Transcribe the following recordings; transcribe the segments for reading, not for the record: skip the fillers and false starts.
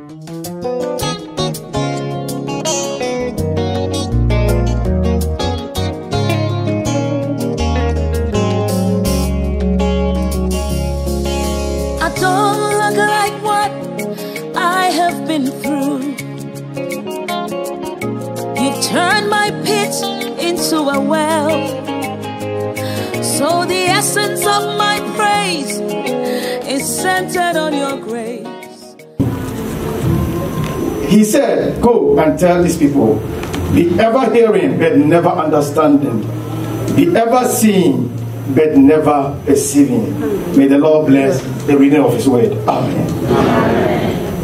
Turn my pit into a well. So the essence of my praise is centered on your grace. He said, go and tell these people, be ever hearing but never understanding, be ever seeing but never perceiving. May the Lord bless the reading of his word. Amen. Amen.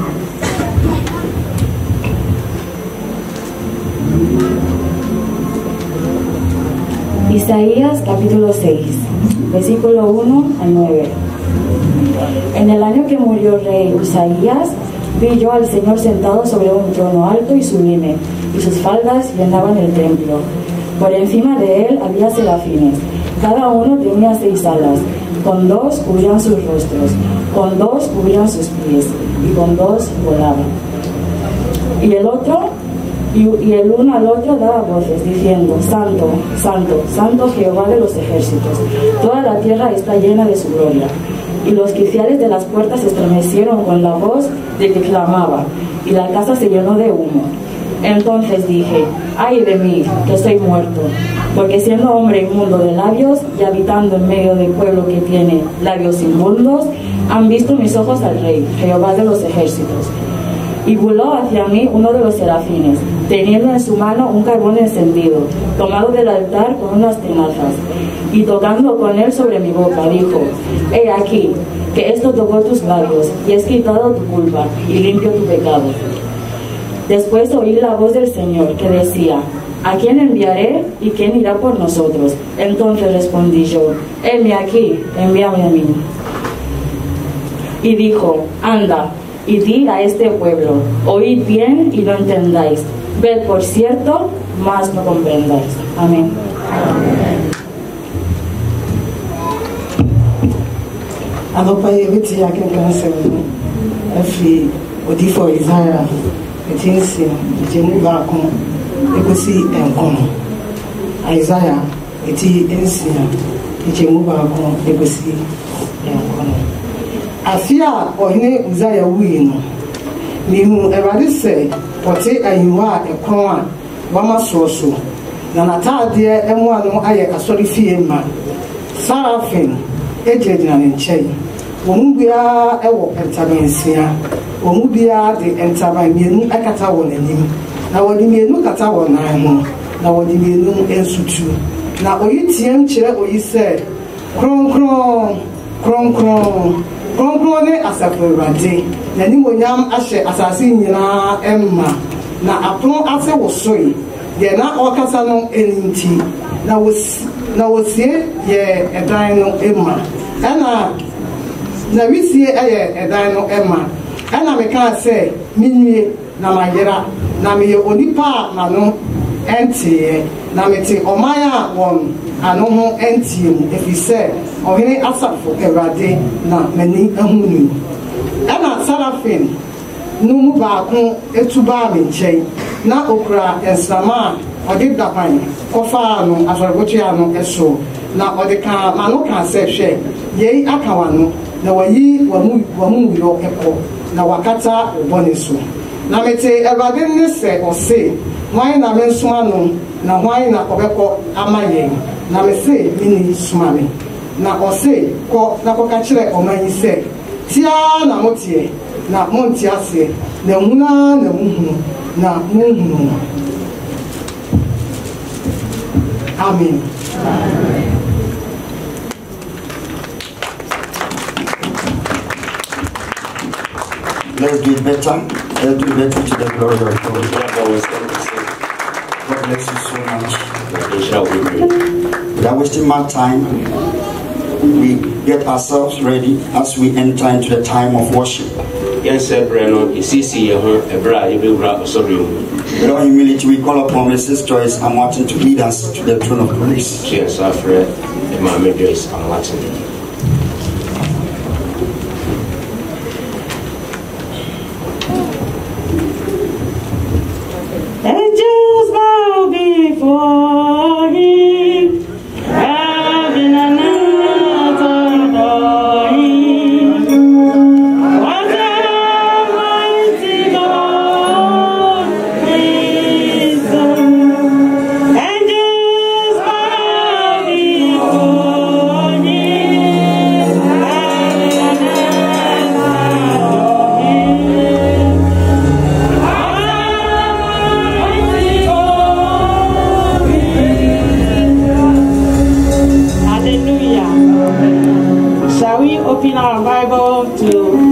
Isaías capítulo 6, versículo 1 al 9. En el año que murió el rey Isaías, vi yo al Señor sentado sobre un trono alto y sublime, y sus faldas llenaban el templo. Por encima de él había serafines, cada uno tenía 6 alas, con 2 cubrían sus rostros, con 2 cubrían sus pies, y con 2 volaban. Y el uno al otro daba voces, diciendo, Santo, Santo, Santo Jehová de los ejércitos, toda la tierra está llena de su gloria. Y los quiciales de las puertas se estremecieron con la voz de que clamaba, y la casa se llenó de humo. Entonces dije, ay de mí, que estoy muerto, porque siendo hombre inmundo de labios, y habitando en medio del pueblo que tiene labios inmundos, han visto mis ojos al Rey, Jehová de los ejércitos. Y voló hacia mí uno de los serafines, teniendo en su mano un carbón encendido, tomado del altar con unas tenazas, y tocando con él sobre mi boca, dijo, he aquí, que esto tocó tus labios, y es quitado tu culpa, y limpio tu pecado. Después oí la voz del Señor, que decía, ¿a quién enviaré, y quién irá por nosotros? Entonces respondí yo, heme aquí, envíame a mí. Y dijo, anda, y di a este pueblo, oíd bien y no entendáis, ved por cierto, mas no comprendáis. Amén. Anopa yebiti ya kenkan sɛm afi odifo Isaiah etinsi jenu baako ekosi enkono Isaiah eti ensia jenu baako ekosi enkono afia ohine Isaiah wuyi no mihu Awurade sɛ ɔte ayiwa ekron a wama soso na nataadeɛ emu ano ayɛ asɔre fie ma Sarafin ejegyina ne nkyɛn wɔn biara ɛwɔ ntabansia wɔn biara de ntaban mmienu akata wɔn anim na wɔde mmienu kata wɔn nan ho na wɔde mmienu nsutu na oyi tiam kyerɛ oyi sɛ kronkron kronkron kronkron ne asafo Awurade na nimonyam ahyɛ asase nyinaa ɛmma na apono ase wɔsoe deɛ na ɔkasa no ɛnti na wosie yɛ ɛdan no ɛma ɛna na wisie ɛyɛ ɛdan no ɛma ɛna meka sɛ minwie na mayera na meyɛ onipa a n'ano ɛnteɛ na mete ɔman a wɔn ano ho ɛnteɛ mu ɛfiri sɛ ɔhene asafo Awurade na m'ani ahu no ɛna Sarafin no mu baako etu baa me nkyɛn na okura nsrama a ɔde dapan kɔfaa no afɔrebɔtua no ɛso na ɔde ka mano ka sɛ hwɛ yei aka wano na wayi wamu wuyɔ ɛkɔ na wakata ɔbɔne so na mete Awurade ne sɛ ɔse hwan na me nsoma no na hwan na ɔbɛkɔ ama yɛn na me se mini soma me na ɔse kɔ na kɔka kyerɛ ɔman yi sɛ tia na moteɛ na monte aseɛ na huna na muhunu na munhunu. Amen. Let's do it better. Let's do it better to the glory of God. God bless you so much. Without wasting my time, we get ourselves ready as we enter into the time of worship. Yes, Breno, With all humility, we call upon Mrs. Joyce and Martin to lead us to the throne of praise. Yes, I've read Mama Joyce and Martin.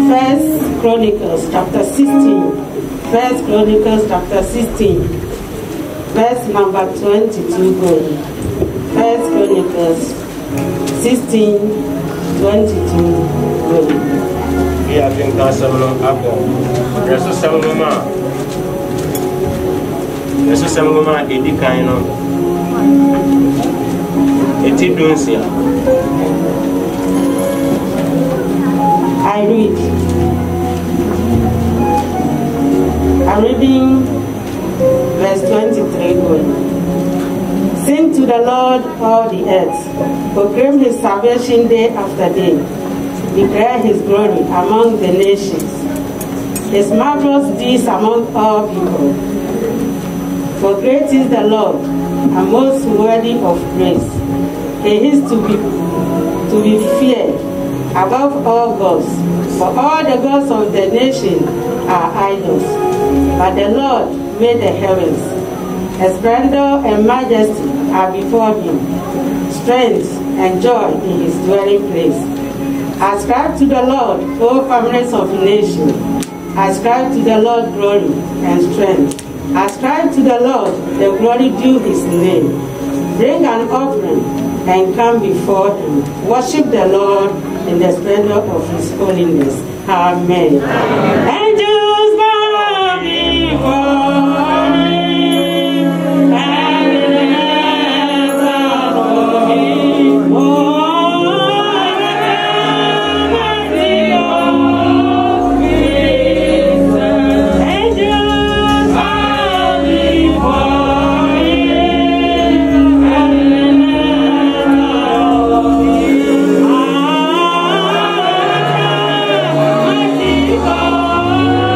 1 Chronicles chapter 16. 1 Chronicles chapter 16. Verse number 22 going. 1 Chronicles 16, 22 going. We have been canceling Apple. There's a seminoma. There's a seminoma, Eddie Kaino. Eti Dunsia. I read. I'm reading verse 23 going. Sing to the Lord, all the earth. Proclaim his salvation day after day. Declare his glory among the nations. His marvelous deeds among all people. For great is the Lord, and most worthy of praise. He is to be feared above all gods. For all the gods of the nation are idols. But the Lord made the heavens. His splendor and majesty are before him. Strength and joy in his dwelling place. Ascribe to the Lord, O families of nations. Ascribe to the Lord glory and strength. Ascribe to the Lord the glory due his name. Bring an offering and come before him. Worship the Lord in the splendor of his holiness. Amen. Angels bow before him, and heavens adore him. Oh, mighty of his angels bow before him, and heavens adore him. Mighty God.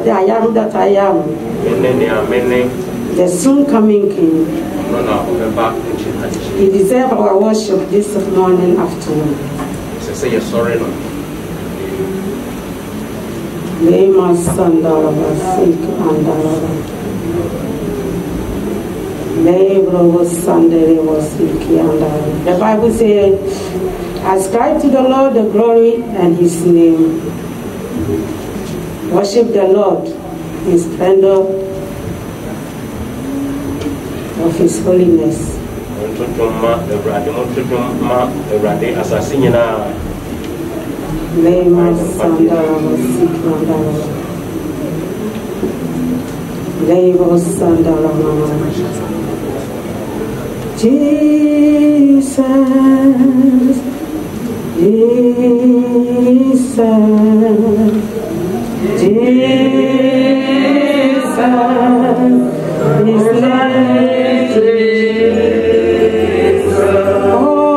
the I am that I am, the soon coming King. He deserves our worship this morning afternoon. Lema Sandalava Sik Andalava Lebro Sandere was Siki Andalava. The Bible says, ascribe to the Lord the glory and his name. Worship the Lord in splendor of his holiness. Lema Sandalava Sik Andalava Lebro Sandalava. Jesus, Jesus, Jesus, His name is Jesus. Oh,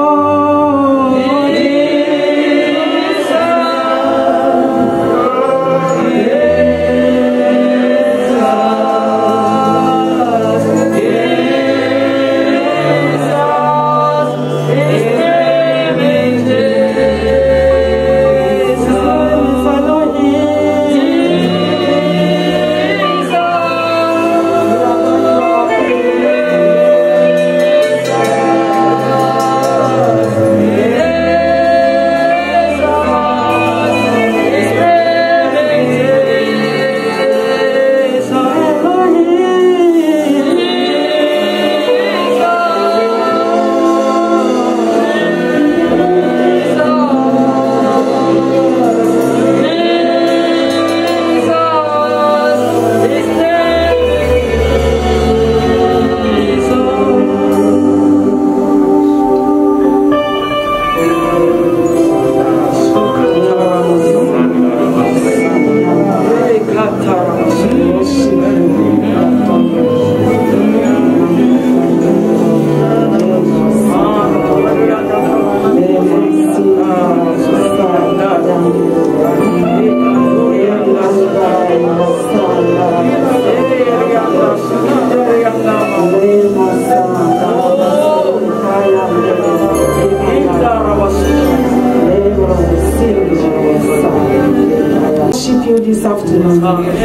this afternoon.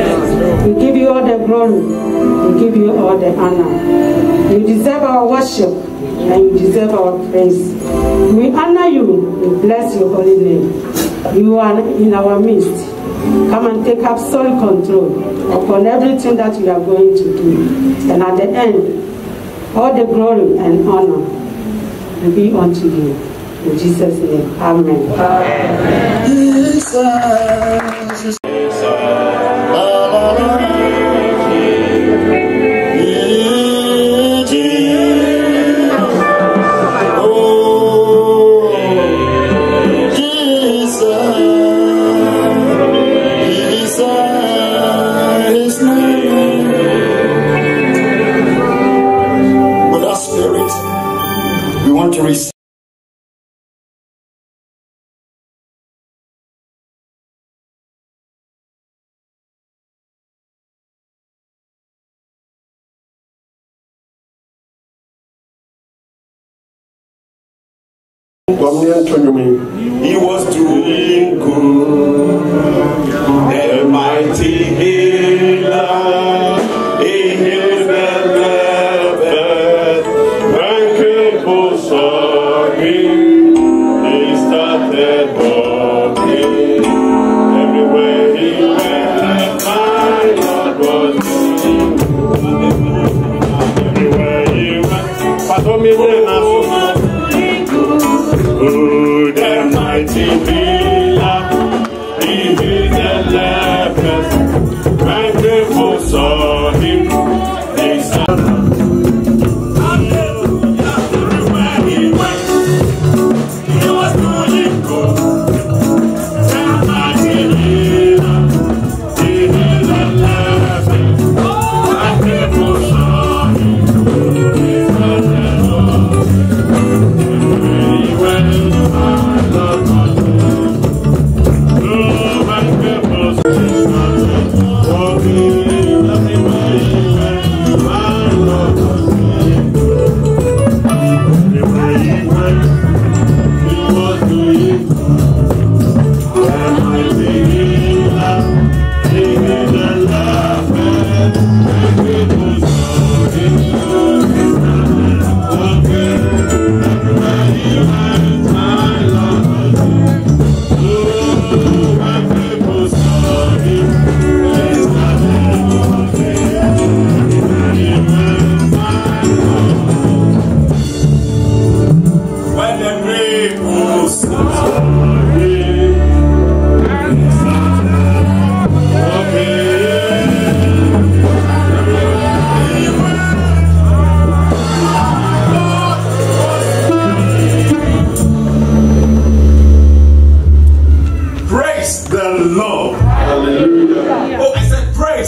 We give you all the glory. We give you all the honor. You deserve our worship and you deserve our praise. We honor you. We bless your holy name. You are in our midst. Come and take absolute control upon everything that we are going to do. And at the end, all the glory and honor will be unto you. In Jesus' name, amen. With our spirit, we want to receive. He was doing good, the mighty healer. He healed the leper, when people saw him, they started walking. Everywhere he went, my Lord was doing good. Everywhere he went, the mighty healer, he healed the lepers. When people saw him, they said, Hallelujah. Everywhere he went, he was doing good. The mighty healer, he healed the lepers. When people saw him, they said,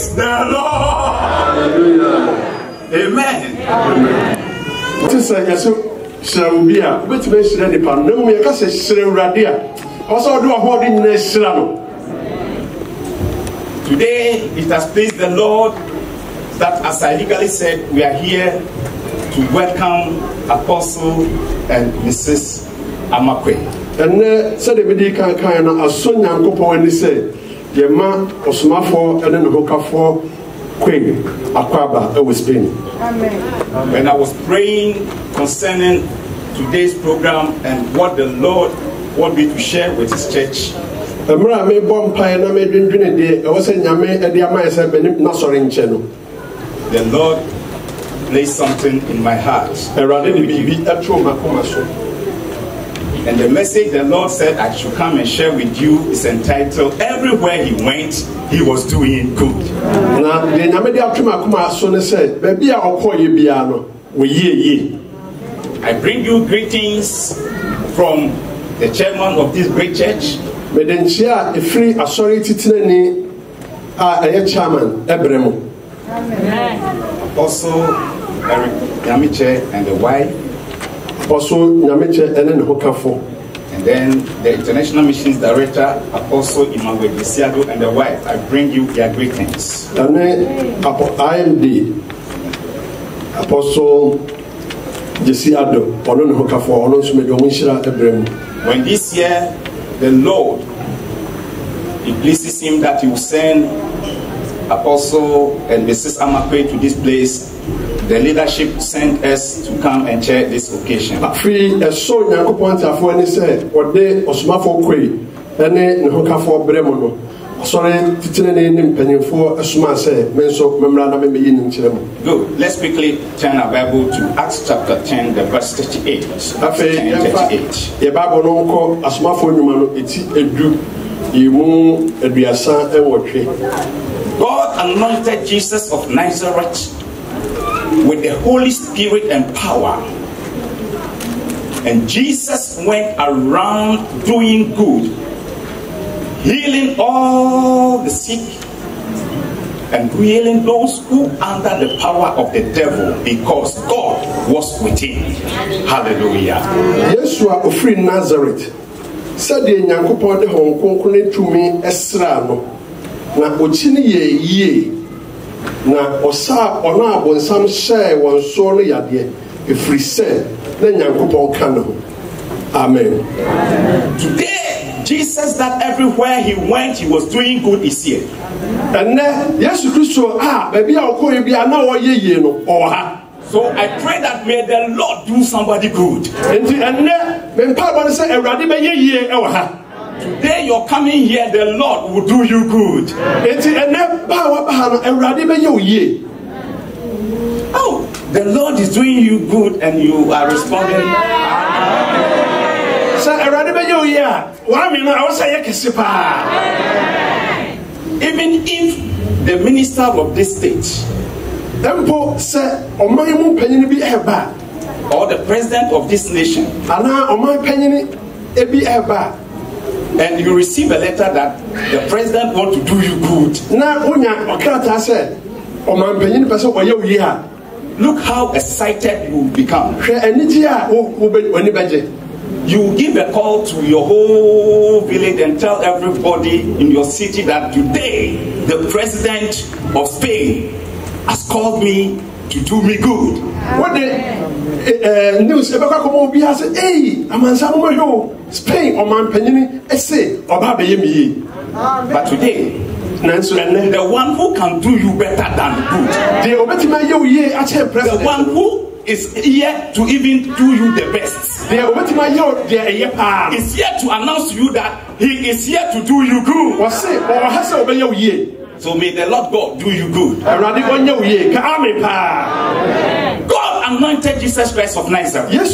Praise the Lord. Amen. What is that? Yes, Sharubia, which makes any pan. No, we can say Sharadia. Also, do a holding in Shrano. Today, it has pleased the Lord that, as I legally said, we are here to welcome Apostle and Mrs. Amakwe. And said the medical kind of a son and couple when they say, Yema, Osmafo, and then Hokafo, Queen, Aquaba, and Spain. When I was praying concerning today's program and what the Lord wanted me to share with His church, the Lord placed something in my heart. And the message the Lord said I should come and share with you is entitled, Everywhere He Went, He Was Doing Good. I bring you greetings from the chairman of this great church, Apostle Eric Nyamiche and the wife, and then the International Missions Director, Apostle Emmanuel Desiado and the wife. I bring you their greetings. IMD, Apostle Desiado, when this year the Lord, it pleases Him that He will send Apostle and Mrs. Amakwe to this place, the leadership sent us to come and chair this occasion. Good. Let's quickly turn our Bible to Acts chapter 10, the verse 38. God anointed Jesus of Nazareth with the Holy Spirit and power, and Jesus went around doing good, healing all the sick and healing those who under the power of the devil, because God was with him. Hallelujah. Yeshua of free Nazareth said the Yankopon de Hong Kong to me Esrano na ochini ye na osa ona bonsam share won so no yade e free say na Yankopon kan ho. Amen. Today Jesus, that everywhere He went He was doing good, is here. And Yesu Christo baby akọ bi ana wo ye no o ha. So I pray that may the Lord do somebody good. Today you're coming here, the Lord will do you good. Oh, the Lord is doing you good and you are responding. Even if the minister of this state or the president of this nation, and you receive a letter that the president wants to do you good, look how excited you will become. You give a call to your whole village and tell everybody in your city that today the president of Spain has called me to do me good. What the news about come has said, hey, I'm Spain or man penny, say, or but today, the one who can do you better than good, the one who is here to even do you the best, is here to announce to you that he is here to do you good. So may the Lord God do you good. God anointed Jesus Christ of Nazareth. I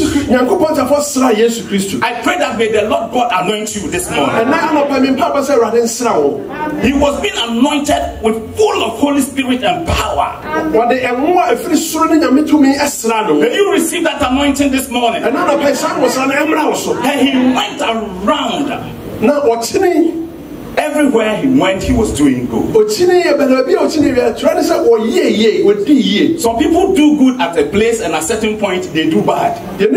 pray that may the Lord God anoint you this morning. He was being anointed with full of Holy Spirit and power. May you receive that anointing this morning. And he went around Everywhere he went, he was doing good. Some people do good at a place, and at a certain point, they do bad.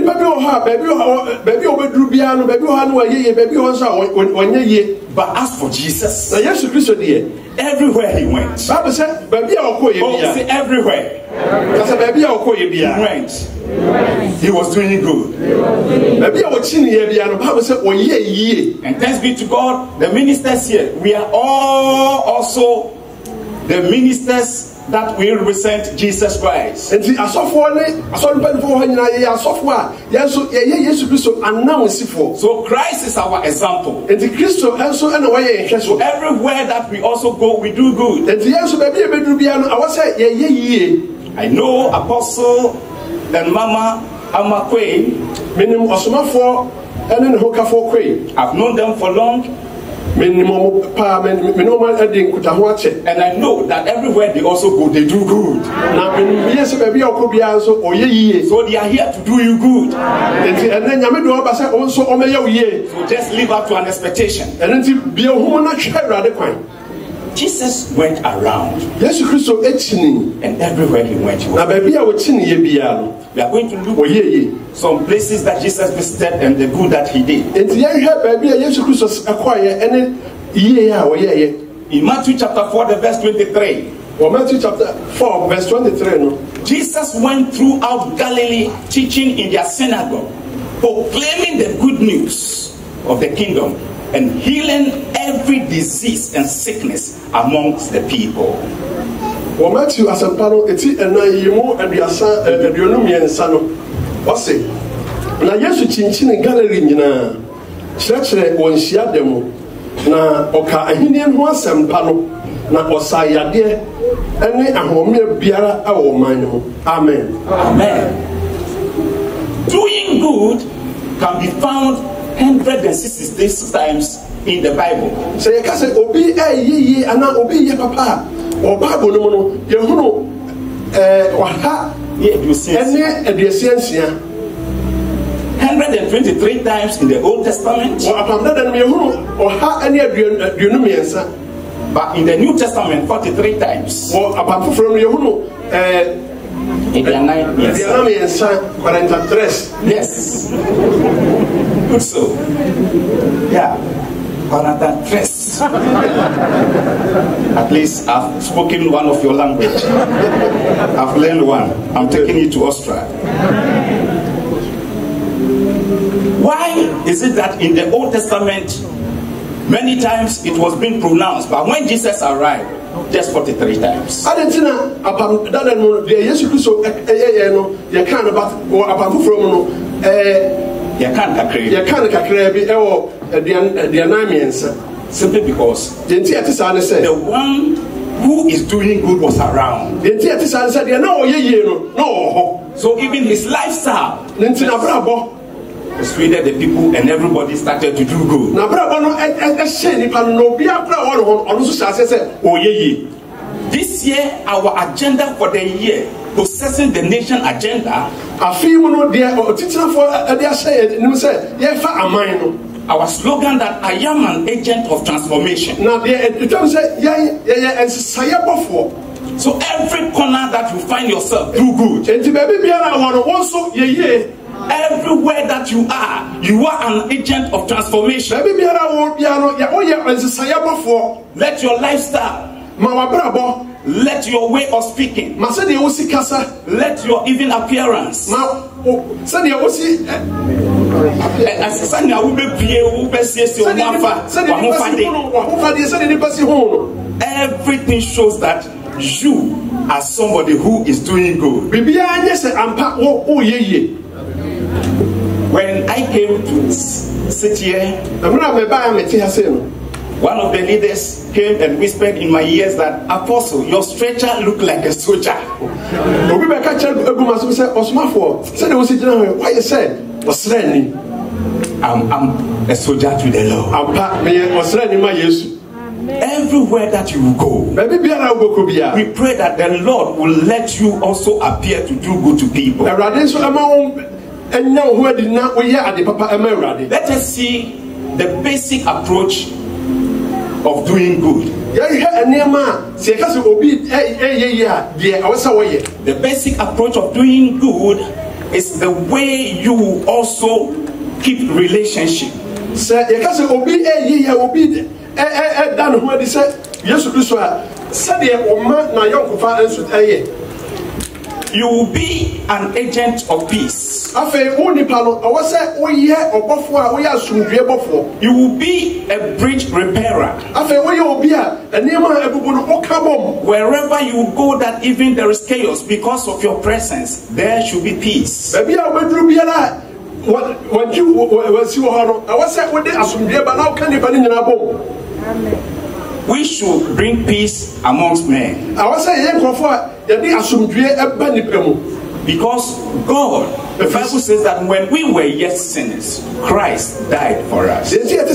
But as for Jesus, everywhere he went, say everywhere he went, he was doing good. And thanks be to God, the ministers here, we are all also the ministers that will represent Jesus Christ. So Christ is our example. So everywhere that we also go, we do good. I know Apostle and Mama Amakwe. I've known them for long. And I know that everywhere they also go, they do good. So they are here to do you good. So just live up to an expectation. Jesus went around, and everywhere he went, he was. We are going to look some places that Jesus visited and the good that he did. In Matthew chapter 4, the verse 23. Matthew chapter 4, verse 23. Jesus went throughout Galilee, teaching in their synagogue, proclaiming the good news of the kingdom, and healing every disease and sickness amongst the people. Matthew asampano eti enayimo aduasa aduonum yensano ose na Yesu chinchin Galilee nyina kyerɛkyerɛ wɔnhyia demo na ɔka ahenie ho asɛmpa no na ɔsayade ene ahomia biara awɔ man no. Amen. Amen. Doing good can be found 166 times in the Bible. So you can say obi ye ana obi ye papa or Bible no no yehunu waha ene aduasiansia 123 times in the Old Testament. But in the New Testament 43 times. Yes. Good so. Yeah. 43. At least I've spoken one of your language. I've learned one. I'm taking it to Austria. Why is it that in the Old Testament many times it was being pronounced, but when Jesus arrived, just 43 times? I didn't know about that. Jesus Christ, you can't about from simply because the one who is doing good was around. So even his lifestyle persuaded the people, and everybody started to do good. This year, our agenda for the year, possessing the nation agenda, our slogan that I am an agent of transformation. So every corner that you find yourself, do good. Everywhere that you are an agent of transformation. Let your lifestyle, let your way of speaking, let your even appearance, everything shows that you are somebody who is doing good. When I came to sit here, one of the leaders came and whispered in my ears that, Apostle, your stretcher looked like a soldier. I'm a soldier to the Lord. Everywhere that you go, we pray that the Lord will let you also appear to do good to people. Let us see the basic approach of doing good. The basic approach of doing good is the way you also keep relationship. You will be an agent of peace. You will be a bridge repairer. Wherever you go, that even there is chaos, because of your presence, there should be peace. We should bring peace amongst men. Because God, the Bible says that when we were yet sinners, Christ died for us.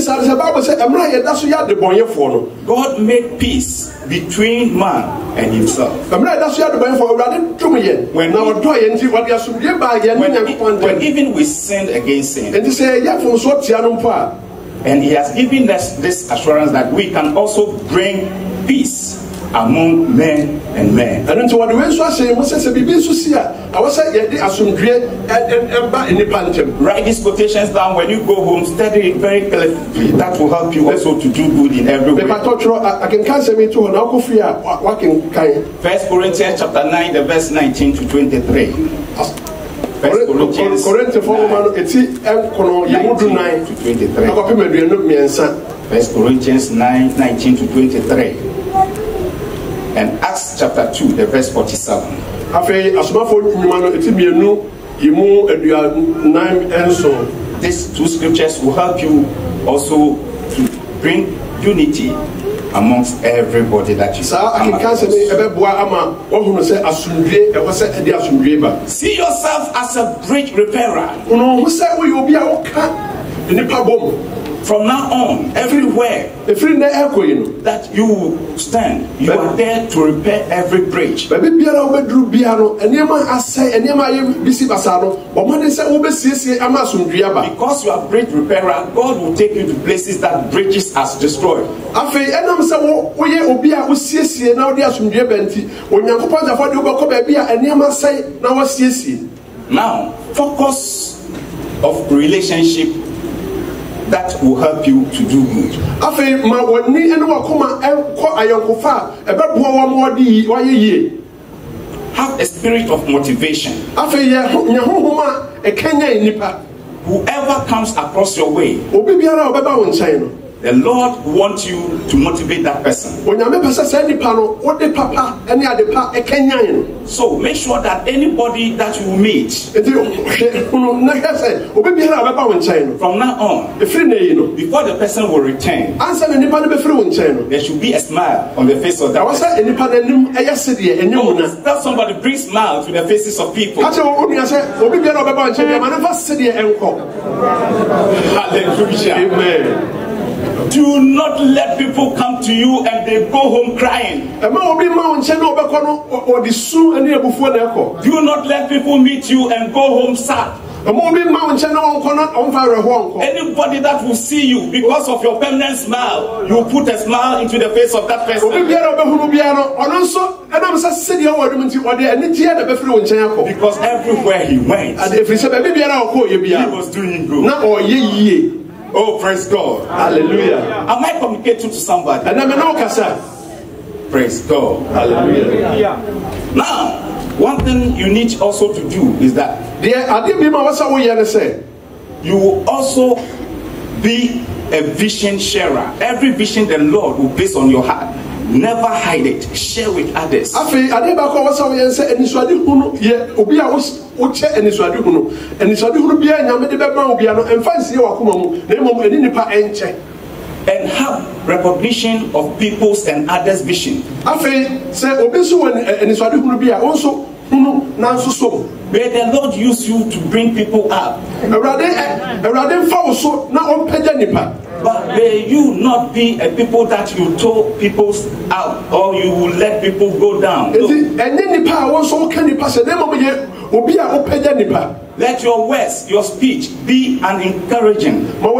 God made peace between man and himself. When even we sinned against him. And he has given us this assurance that we can also bring peace among men and men. Write these quotations down when you go home, study it very carefully. That will help you also to do good in every way. 1 Corinthians chapter 9, the verse 19 to 23. 1 Corinthians 9 to 23. 1 Corinthians 9, 19 to 23. And Acts chapter 2, the verse 47. These two scriptures will help you also to bring unity amongst everybody that you see yourself as a bridge repairer. From now on, everywhere that you stand, you are there to repair every bridge. Because you are bridge repairer, God will take you to places that bridges are destroyed. Now, focus of relationship that will help you to do good. Have a spirit of motivation. Whoever comes across your way, the Lord wants you to motivate that person. So make sure that anybody that you meet from now on, before the person will return, there should be a smile on the face of that person. Tell somebody, bring smile to the faces of people. Hallelujah. Amen. Do not let people come to you and they go home crying. Do not let people meet you and go home sad. Anybody that will see you because of your permanent smile, you put a smile into the face of that person. Because everywhere he went, he was doing good. Oh, praise God. Hallelujah. Am I communicating to somebody? Praise God. Hallelujah. Now, one thing you need also to do is that you will also be a vision sharer. Every vision the Lord will place on your heart, never hide it. Share with others. And have recognition of people's and others' vision. May the Lord use you to bring people up. But may you not be a people that you tow people out or you will let people go down. No. Let your words, your speech be an encouraging. The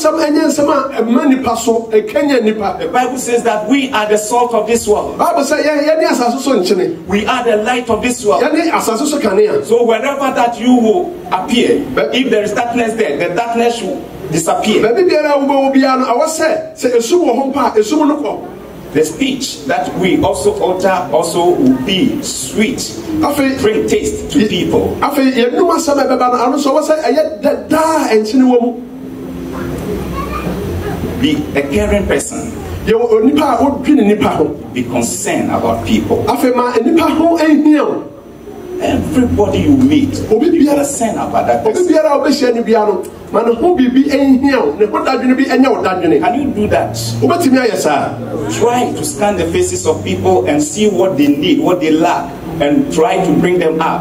Bible says that we are the salt of this world. We are the light of this world. So wherever that you will appear, if there is darkness there, the darkness will disappear. The speech that we also utter also will be sweet, bring taste to people. Be a caring person. Be concerned about people. Everybody you meet, be concerned about that person. Can you do that? Try to scan the faces of people and see what they need, what they lack, and try to bring them up.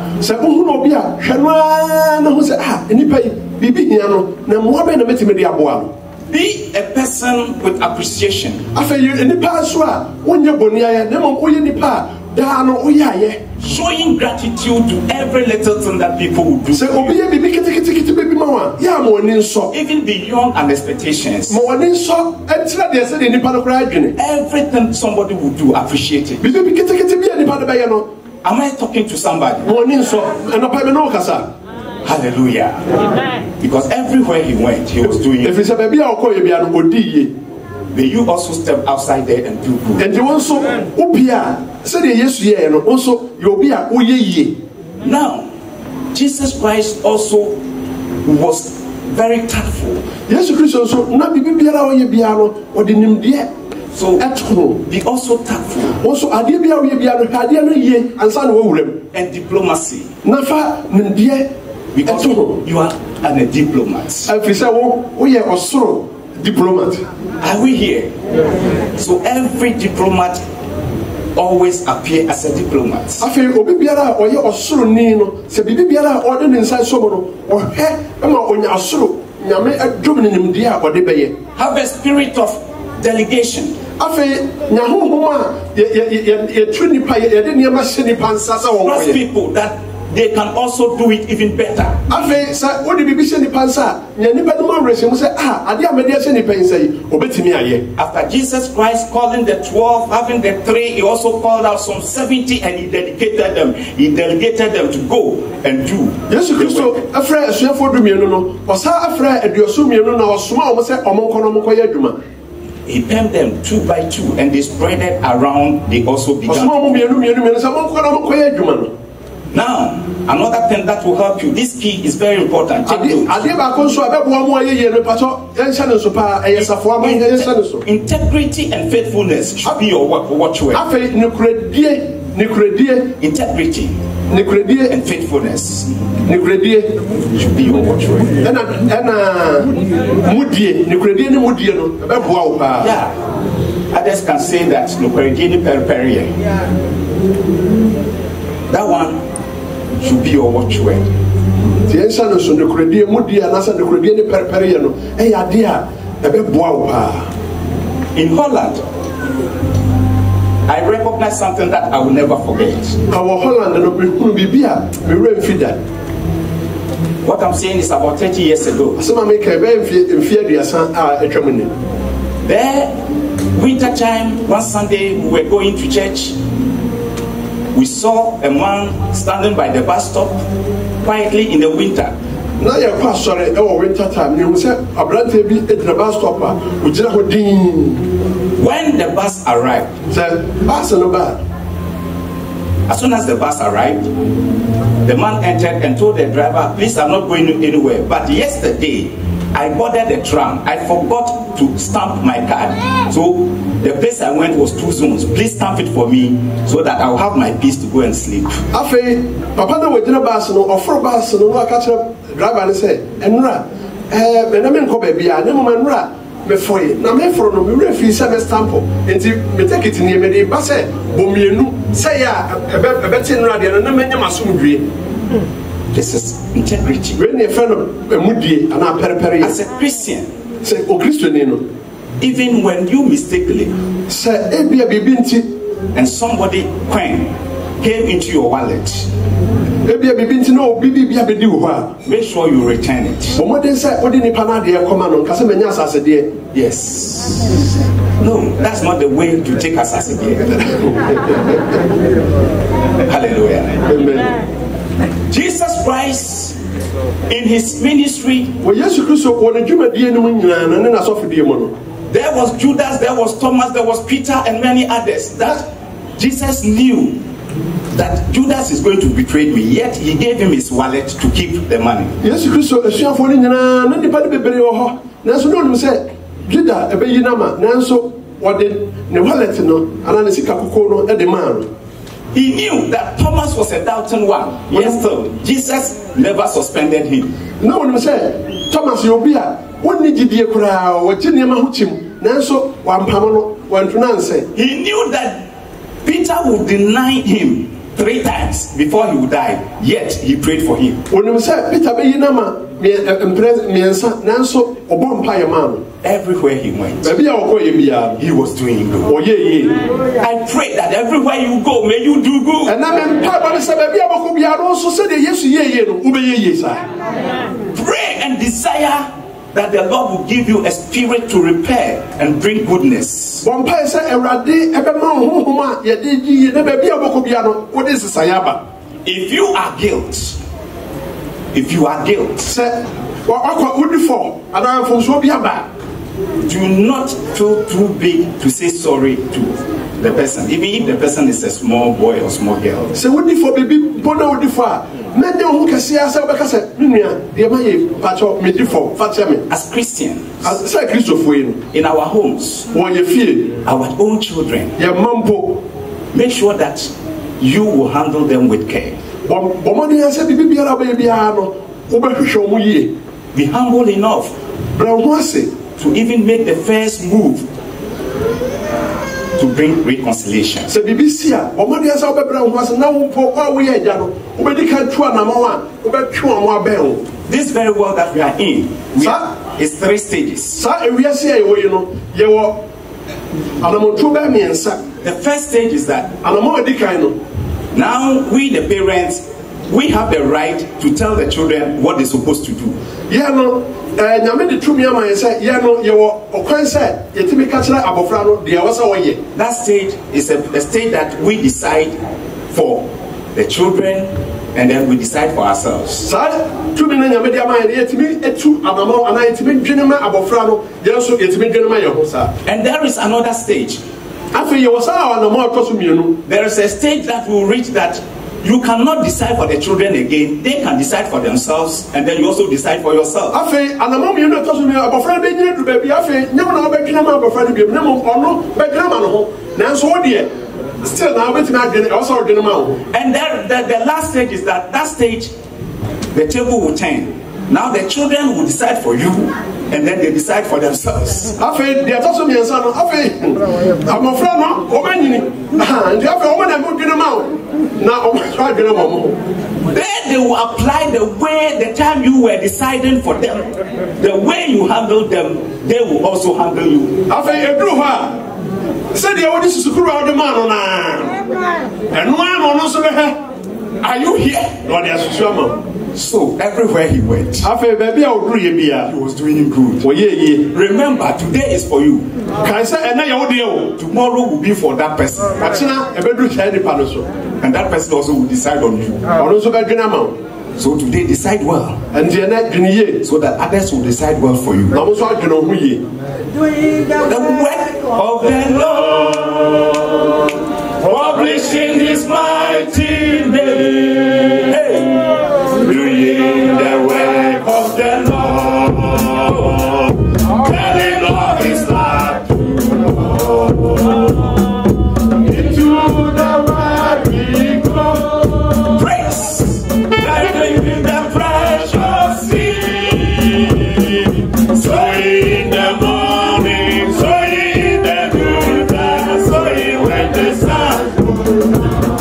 Be a person with appreciation. Showing gratitude to every little thing that people will do. Even beyond our expectations. Everything somebody will do, appreciate it. Am I talking to somebody? Hallelujah. Amen. Because everywhere he went, he was doing it. May you also step outside there and do good. Now, Jesus Christ also was very tactful. So be also tactful. And diplomacy. Because you are a diplomat. Are we here? So every diplomat always appear as a diplomat. Have a spirit of delegation. Trust people that they can also do it even better. After Jesus Christ calling the 12, having the 3, he also called out some 70 and he dedicated them. He delegated them to go and do. He pinned them 2 by 2 and they spread it around. They also began. Now, another thing that will help you, this key is very important. Integrity and faithfulness should be your watchword. Integrity and faithfulness should be your watchword. Yeah. Others can say that that one should be your watchword. In Holland, I recognize something that I will never forget. What I'm saying is about 30 years ago. There, winter time, one Sunday we were going to church. We saw a man standing by the bus stop quietly in the winter. When the bus arrived, as soon as the bus arrived, the man entered and told the driver, "Please, I'm not going anywhere. But yesterday, I boarded the tram. I forgot to stamp my card. So the place I went was 2 zones. Please stamp it for me so that I'll have my peace to go and sleep." This is integrity. As a Christian, even when you mistakenly and somebody came into your wallet Make sure you return it. Yes. No, that's not the way to take us as a gift. Hallelujah. Amen. Jesus Christ in his ministry, there was Judas, there was Thomas, there was Peter, and many others. That Jesus knew that Judas is going to betray me, yet he gave him his wallet to keep the money. He knew that Thomas was a doubting one. Yes, still, Jesus never suspended him. Thomas, he knew that Peter would deny him 3 times before he would die, yet he prayed for him. Everywhere he went, he was doing good. I pray that everywhere you go, may you do good. Pray and desire that the Lord will give you a spirit to repair and bring goodness. If you are guilt, do not feel too big to say sorry to the person, even if the person is a small boy or small girl. As Christians, in our homes, our own children, make sure that you will handle them with care. Be humble enough to even make the first move to bring reconciliation. This very world that we are in is 3 stages. The first stage is that now we the parents, we have the right to tell the children what they're supposed to do. That stage is a stage that we decide for the children, and then we decide for ourselves. And there is another stage. There is a stage that will reach that you cannot decide for the children again. They can decide for themselves, and then you also decide for yourself. And the last stage is that stage, the table will turn. Now the children will decide for you, and then they decide for themselves. Then they will apply the time you were deciding for them, the way you handled them, they will also handle you. Are you here? So everywhere he went, he was doing good. Remember, today is for you. Tomorrow will be for that person. And that person also will decide on you. So today decide well, so that others will decide well for you. The work of the Lord, publishing his mighty name. Hey. Doing the work of the Lord, telling all his love to into the world we go. Praise, living in the precious seed. So in the morning, so in the noon, so in when the sun goes down.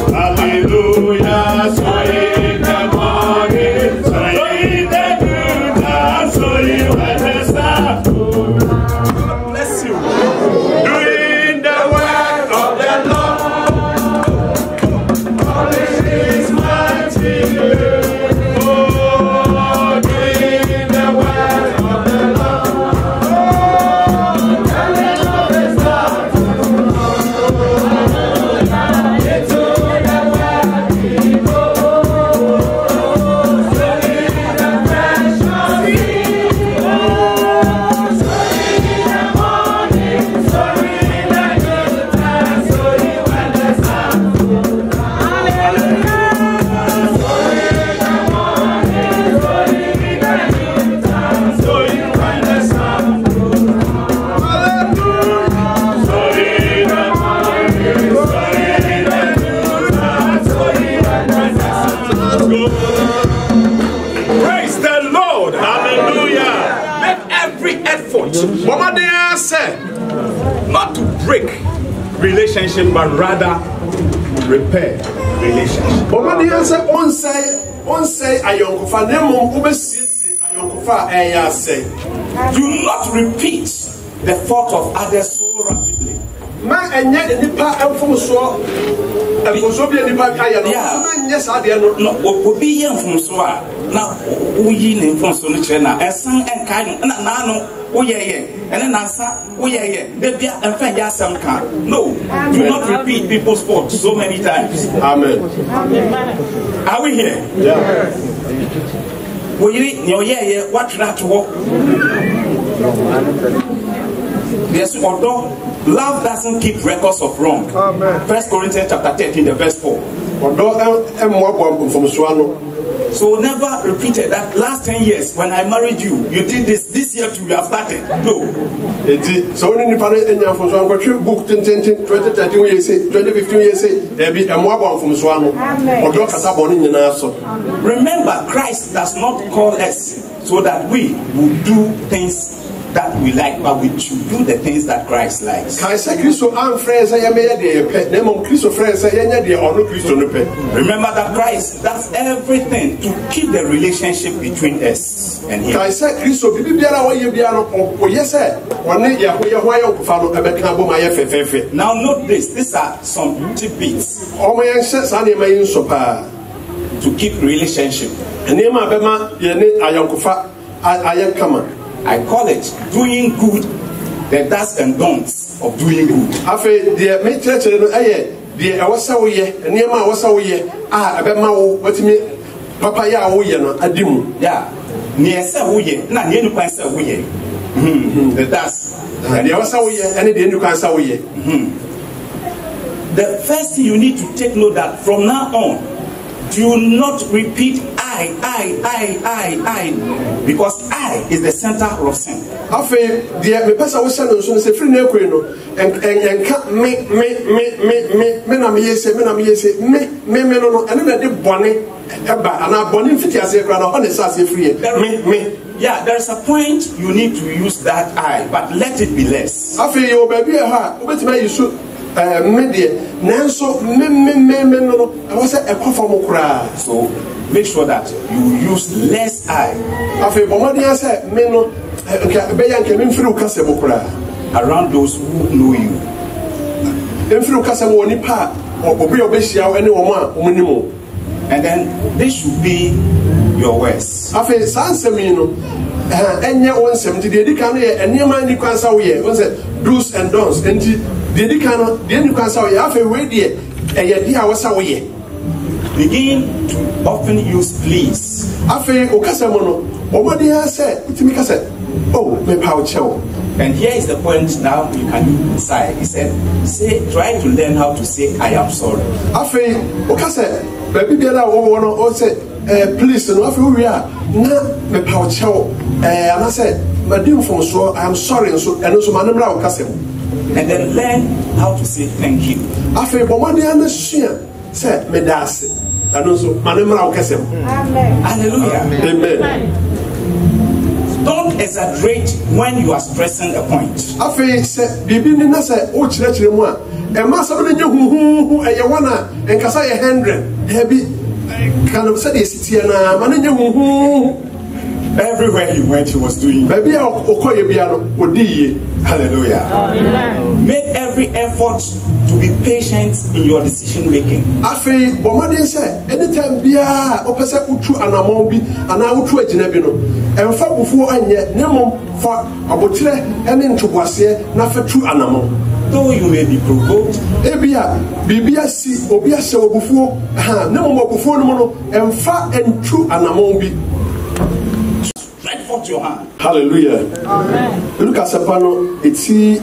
Not to break relationship, but rather repair relationship. Do not repeat the fault of others so rapidly. No, do not repeat people's faults so many times. Amen. Are we here? Yeah. What yes, although love doesn't keep records of wrong. 1 Corinthians chapter 13, the verse 4. So never repeated that last 10 years when I married you, you did this year too, you have started. No. So when you book 2015 years, 2015 years, remember, Christ does not call us so that we will do things that we like, but we should do the things that Christ likes. Remember that Christ does everything to keep the relationship between us and Him. Now note this, these are some tidbits to keep relationship. I call it doing good, the do's and don'ts of doing good. Yeah. The do's. The first thing you need to take note that from now on, do not repeat I, because I is the center of sin. Yeah, there's a point you need to use that I, but let it be less. So make sure that you use less I around those who know you. And then this should be your words. Do's and don'ts. Begin to often use please. And here is the point now you can decide. He said, try to learn how to say I am sorry. Please, and I said, I am sorry, and then learn how to say thank you. Hallelujah. Amen. Don't exaggerate when you are stressing a point. Everywhere he went, he was doing. Hallelujah. Amen. Make every effort to be patient in your decision making. Anytime though you may be provoked, stretch forth your hand. Hallelujah. Amen. Look at Sapano, it's a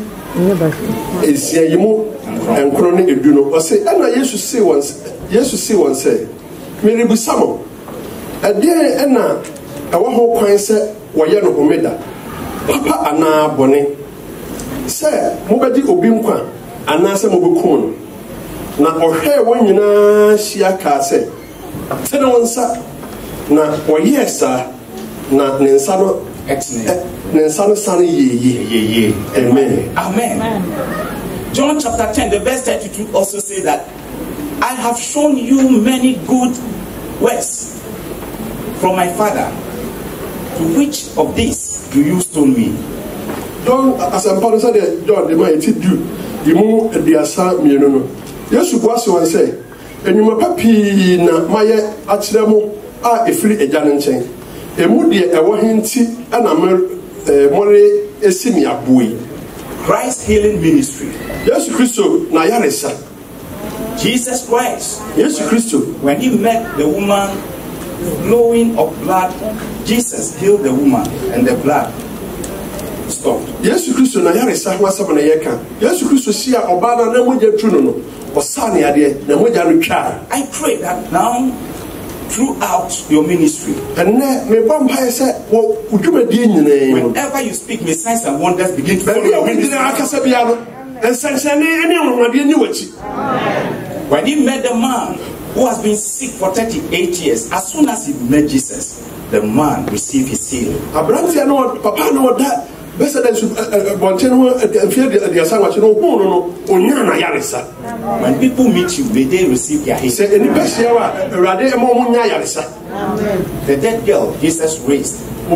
Yamu and Crony Eduno. I say, and I used to say once, say, Mary Busamo. A dear Anna, our whole coin said, Wayano Omeda, Papa Anna Bonnet. Sir, Mobadi Obimqua, Anasa Mobukun. Na O'Hare when you na Shiaka said, Senawansa, na Oyesa, na Nensano. Amen. Amen. John chapter 10, the verse 32 also says that I have shown you many good works from my Father. To which of these do you stone me? John, as I'm part of John, the mighty do. You move the assam, you know. Yes, you was one say, and you my papi na Maya Achremo are a free a janan chain. A moody a wahinti and a more a semi boy. Christ Healing Ministry. Yes, Christo, Nayaresa. Jesus Christ. Yes, Christo. When he met the woman flowing of blood, Jesus healed the woman and the blood stopped. Yes, Christo, Nayaresa was up on a yaka. Yes, Christo, see a Obana, no more Juno, or Sani Ade, no more Januka. I pray that now, throughout your ministry, and me vampire said, well, would you be whenever you speak, may signs and wonders begin to follow your ministry. And when he met the man who has been sick for 38 years, as soon as he met Jesus, the man received his healing. Papa know that. When people meet you, they receive their healing. The dead girl, Jesus raised. The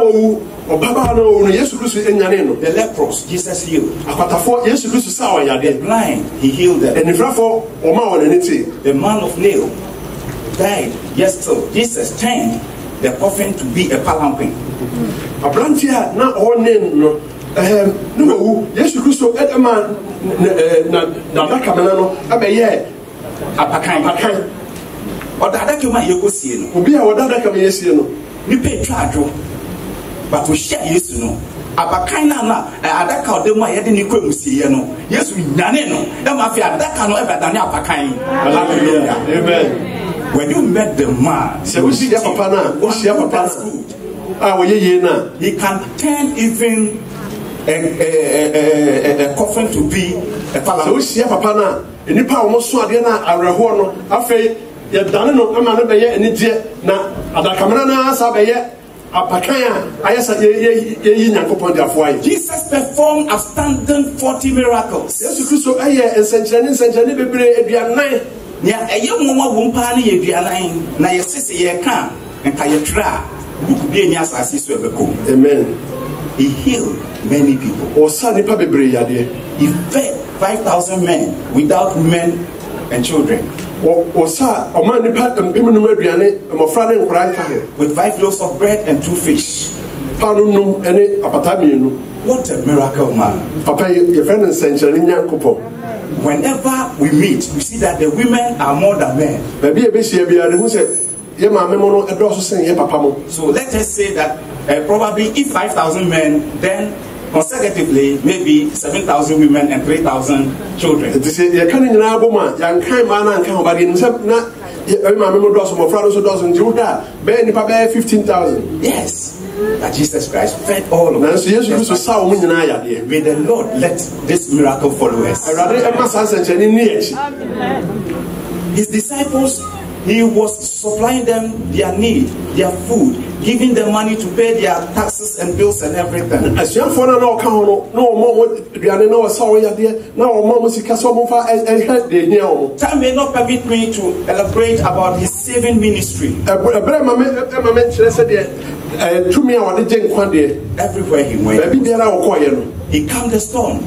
lepers, Jesus healed. The blind, he healed them. The man of nail died. Yes, so Jesus turned the coffin to be a palanquin. A branch here, not all name, no. Yes, you could so at a man, Nadakamano, Abaye, Apakai, or that you might go see. Will be our Dadakamiano. You pay charge, but we share you to know. Apakaina, Adaka, the my head in the see, you know. Yes, we Naneno, the mafia, that cannot ever done Apakai. Amen. When you met the man, so we see the papa, what's your papa's good? He can turn even a coffin to be a palace. So we see a papa, and you power almost so Adena, a Rahono, Afe, Yadanano, Amanabe, and Nidia, na Adakamana, Sabaye, Apakaya, Ayasa, Jesus performed outstanding 40 miracles. Yes, you could so aye, and Saint-Jean, Bianai. Yeah, a young woman won't panic if you are lying. Now, your sister, you can't, and can you try? Amen. He healed many people. He fed 5,000 men without women and children. With 5 loaves of bread and 2 fish. What a miracle, man. Whenever we meet, we see that the women are more than men. So let us say that probably if 5,000 men, then consecutively maybe 7,000 women and 3,000 children. Yes. That Jesus Christ fed all of us. May the Lord let this miracle follow us. His disciples, he was supplying them their need, their food, giving them money to pay their taxes and bills and everything. Time may not permit me to elaborate about his saving ministry. Everywhere he went, he calmed the storm.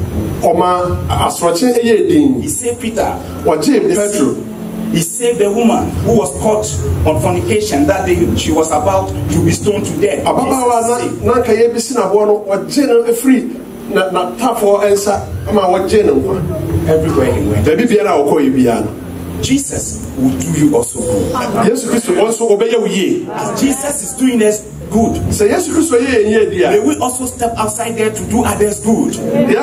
He saved Peter. He saved the woman who was caught on fornication that day. She was about to be stoned to death. Everywhere he went, Jesus will do you also good. As Jesus is doing us good, may we also step outside there to do others good.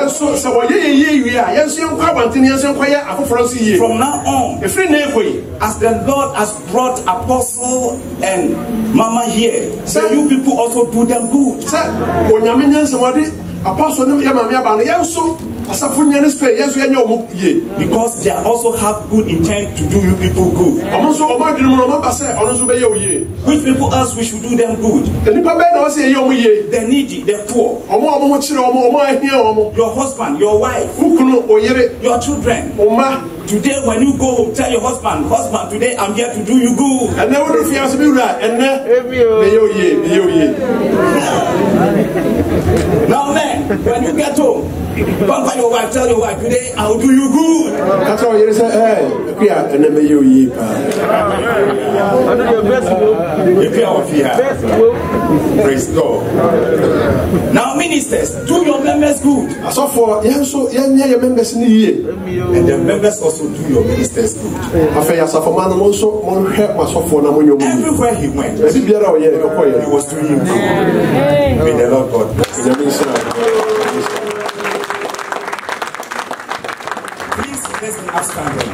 From now on, as the Lord has brought Apostle and Mama here, so you people also do them good. Because they also have good intent to do you people good. Which people else we should do them good? The needy, the poor. Your husband, your wife, your children. Today when you go home, tell your husband, today I'm here to do you good. Now man, when you get home, come by your wife, tell your wife, today I'll do you good. That's all you say, hey, and then you praise God. Now ministers, do your members good. So for your members in the year. And the members also do your ministers good. Everywhere he went, he was doing good. May the Lord God bless him. Please let's be upstanding.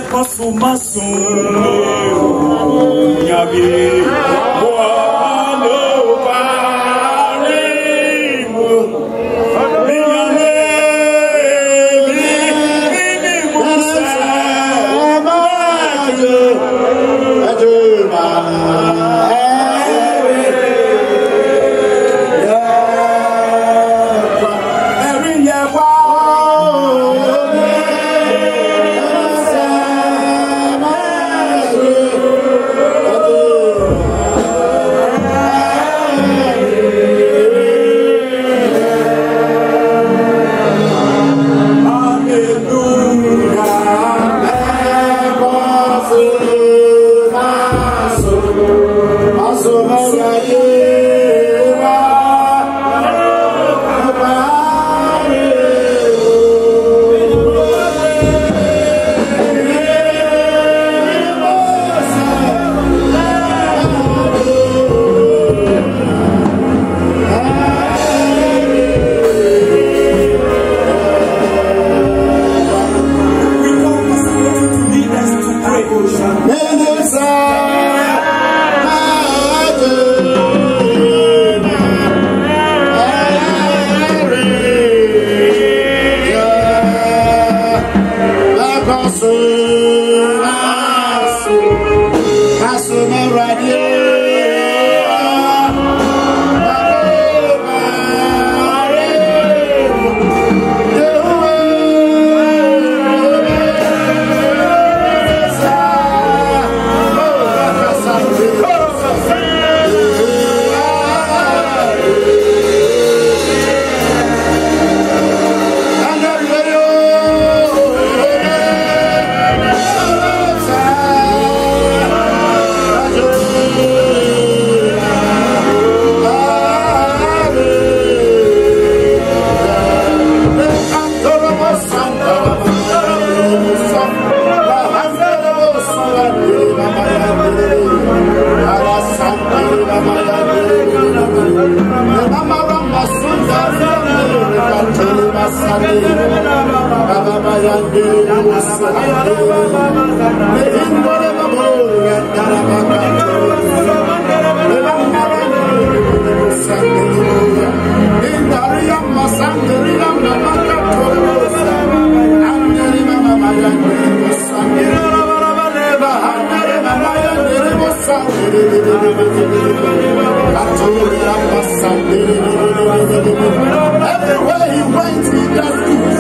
Everywhere he went, he does good.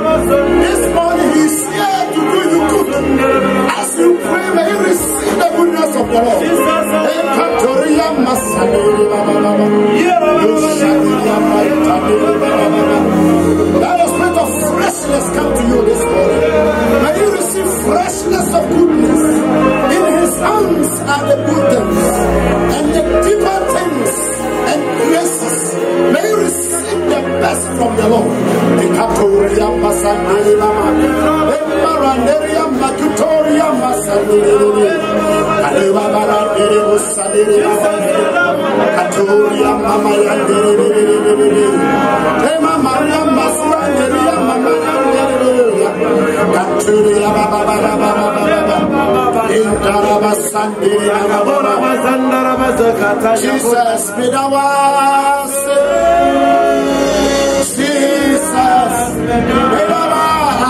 This morning he's here to do you good. As you pray, may you receive the goodness of the Lord. Let the spirit of freshness come to you this morning. May you receive freshness of goodness. In his arms are the good things and the deeper things and graces. May you receive the best from the Lord. Jesus, be the one. Jesus,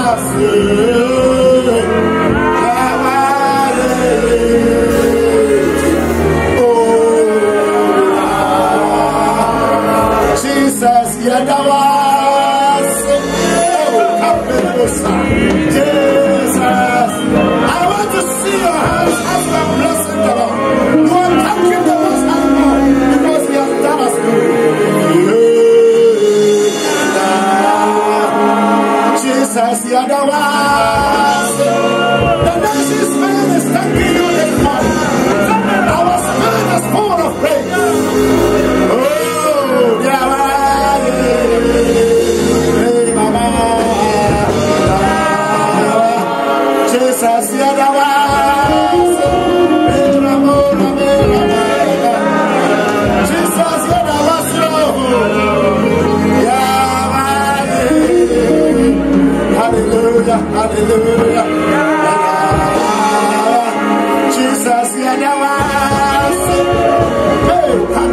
Jesus, I want to see your hands as you are blessing the Lord. You are thanking the Most High God because He has done us good. Jesus, you are the one. The nation's man is thanking you this morning. Our spirit is full of praise. Oh, Jesus, you are the one. Jesus, you are the one. Hallelujah, hallelujah. Jesus, you are the one. Hey,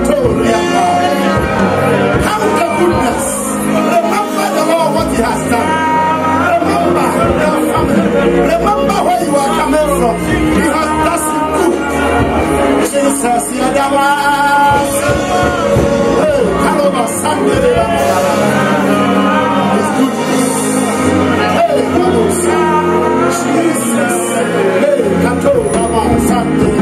count the goodness. Remember the Lord, what He has done. Remember your family. Remember where you are coming from. He has done some good. Jesus, you are the one. Hey, come over Sunday. His goodness. Hey, come over Jesus. Hey, come over Sunday.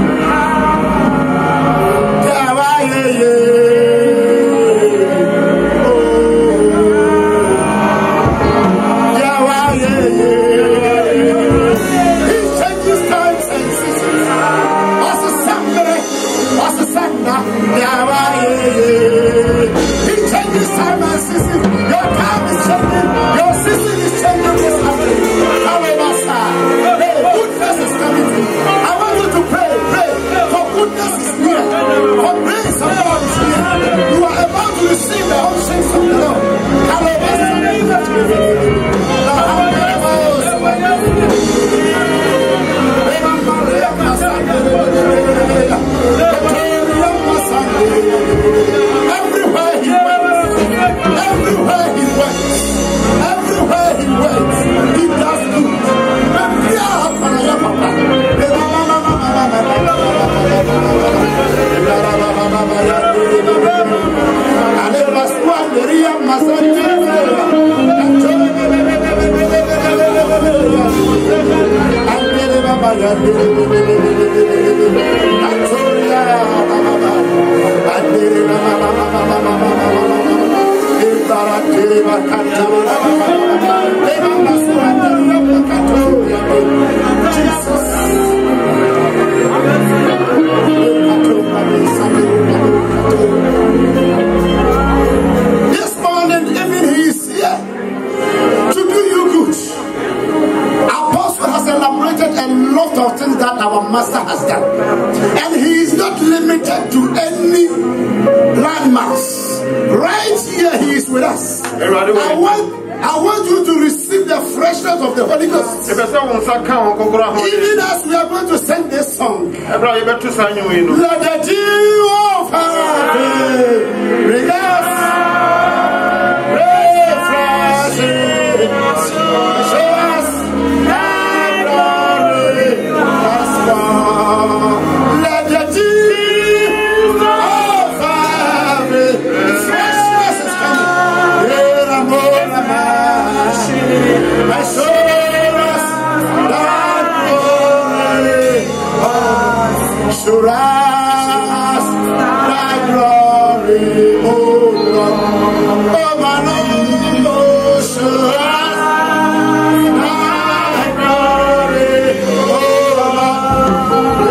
He changes time and season. Your time is changing. Your season is changing this afternoon. Hey, goodness is coming to you. I want you to pray. For goodness is near. For grace of God is near. You are about to receive the unchanged of the Lord. Everywhere he went, he does good. This morning, even he is here to do you good. Apostle has elaborated a lot of things that our master has done, and he is not limited to any landmarks. Right here, he is with us. I want you to receive the freshness of the Holy Ghost. Even as we are going to sing this song, let the dew of heaven bring us refreshing. Show us that glory has come. Let the dew of heaven, freshness is coming. Show us thy glory, oh Lord. Oh my Lord, show us thy glory, oh Lord.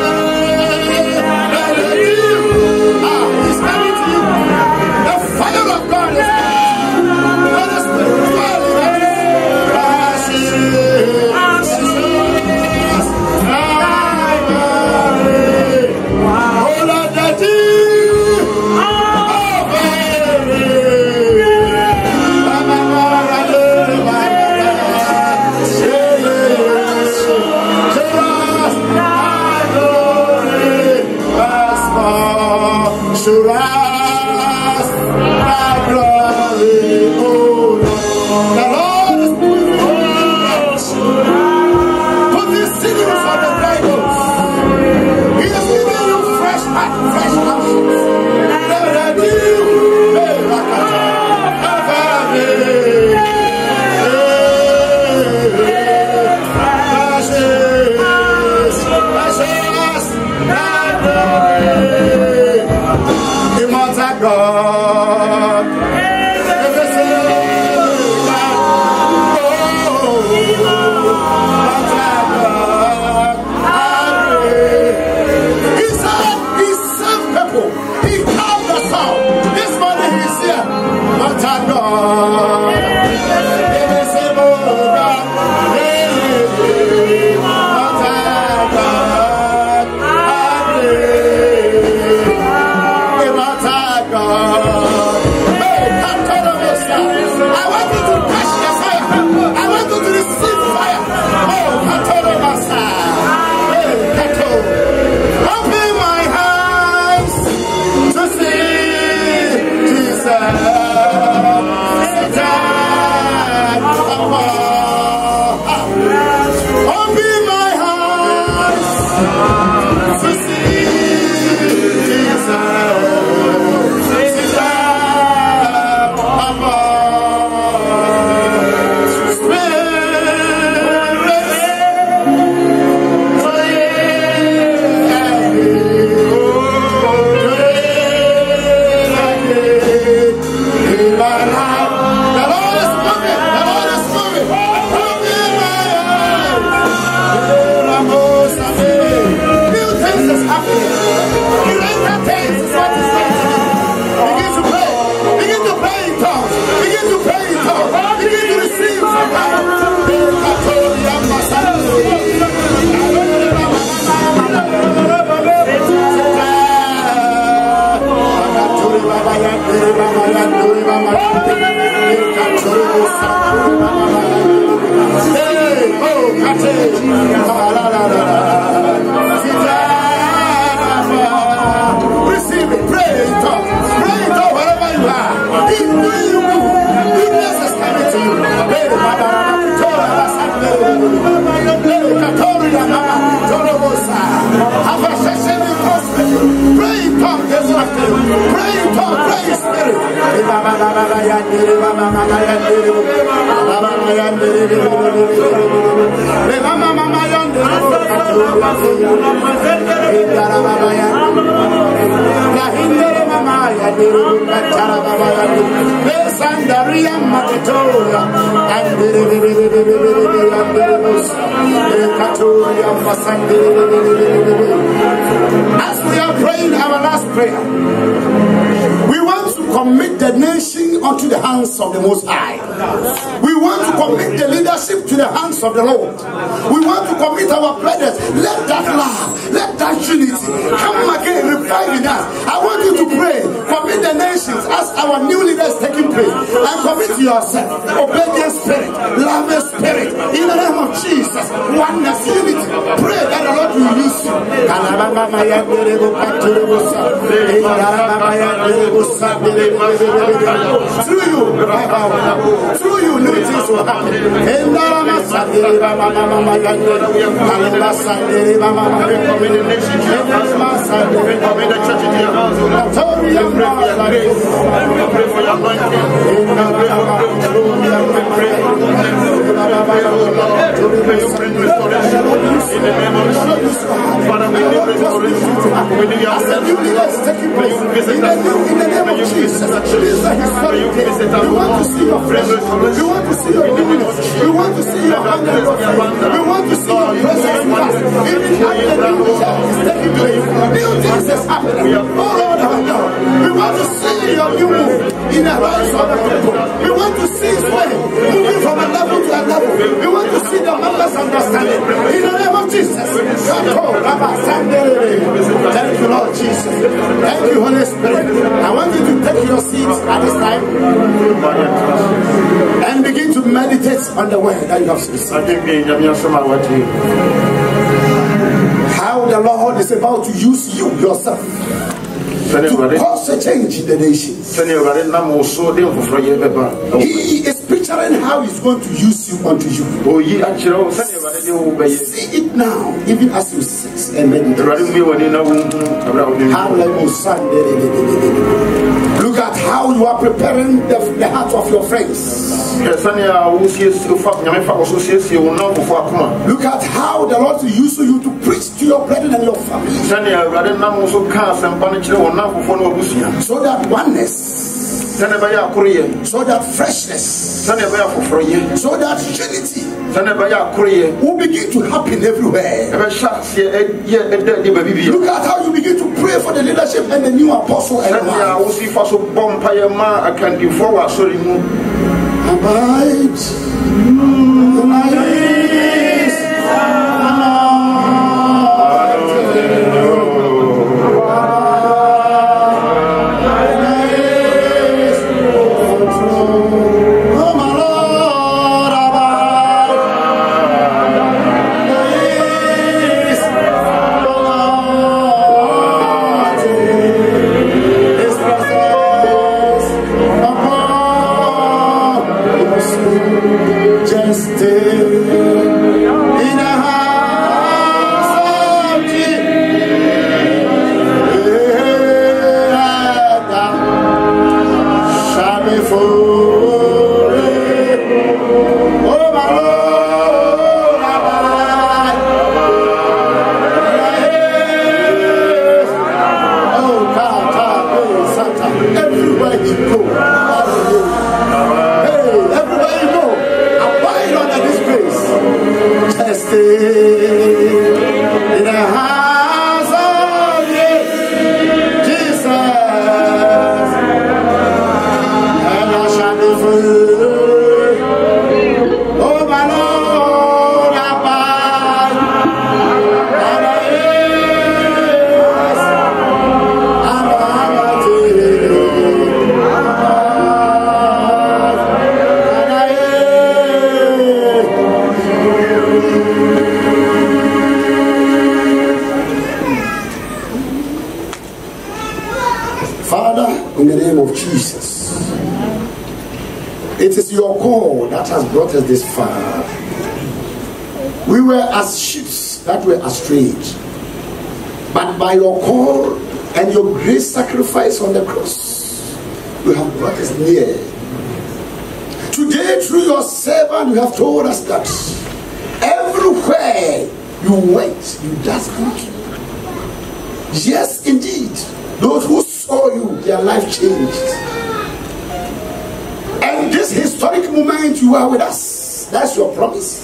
He's coming to you. The fire of God is coming. Let us pray. Immortal God. Receive it, pray it up, wherever you are. Goodness is coming to you. Have a session in hospital. Pray in tongues this afternoon. Pray in tongues, pray in spirit. As we are praying our last prayer, we want to commit the nation unto the hands of the Most High. We want to commit the leadership to the hands of the Lord. We want to commit our brothers. Let that love, let that unity come again, revive in us. I want you to pray, commit the nations as our new leader is taking place, and commit yourself, obedient spirit, loving spirit, in the name of Jesus, oneness, unity. Pray that the Lord will use you. Through you, revival. Through you, new things will happen. We want to see your presence. We want to see your goodness. We want to see your hand. We want to see your presence in us. Even after the new church is taking place, new things is happening. Oh Lord our God, we want to see your new move in the lives of the people. We want to see His way moving from a level to a level. We want to see the members understanding. In the name of Jesus. Thank you, Lord Jesus. Thank you, Holy Spirit. I want you to take your seats at this time and begin to meditate on the word that you have received. How the Lord is about to use you yourself to cause a change in the nations. He is picturing how He's going to use you unto you. See it now, even as you sit and meditate. Look at how you are preparing the heart of your friends. Look at how the Lord will use you to preach to your brethren and your family. So that oneness, so that freshness, so that unity will begin to happen everywhere. Look at how you begin to pray for the leadership and the new apostle. Brought us this far. We were as sheep that were astray, but by your call and your great sacrifice on the cross, you have brought us near. Today, through your servant, you have told us that everywhere you went, you just good. Yes, indeed, those who saw you, their life changed. And this historic moment, you are with us. That's your promise.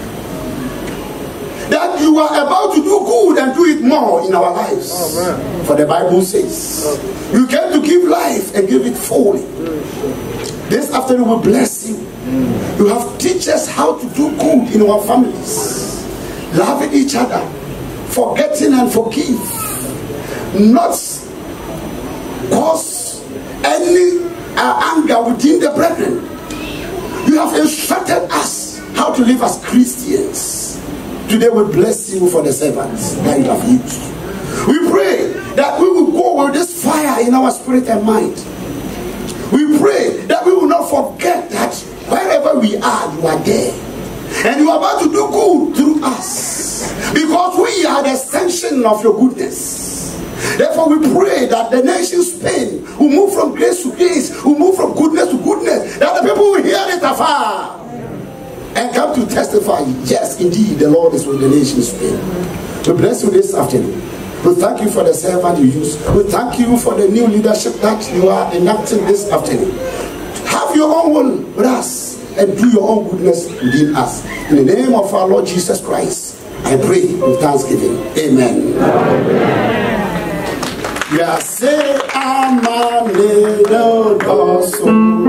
That you are about to do good and do it more in our lives. Oh, for the Bible says, you came to give life and give it fully. This afternoon we bless you. You have teach us how to do good in our families. Loving each other. Forgetting and forgive. Not cause any anger within the brethren. You have instructed us how to live as Christians. Today we bless you for the servants that you have used. We pray that we will go with this fire in our spirit and mind. We pray that we will not forget that wherever we are, you are there. And you are about to do good through us. Because we are the extension of your goodness. Therefore we pray that the nation Spain will move from grace to grace, will move from goodness to goodness, that the people will hear it afar and come to testify, yes, indeed, the Lord is with the nation Spain. We bless you this afternoon. We thank you for the servant you use. We thank you for the new leadership that you are enacting this afternoon. Have your own will with us and do your own goodness within us. In the name of our Lord Jesus Christ, I pray with thanksgiving. Amen. Amen. Ya say I'm a little person.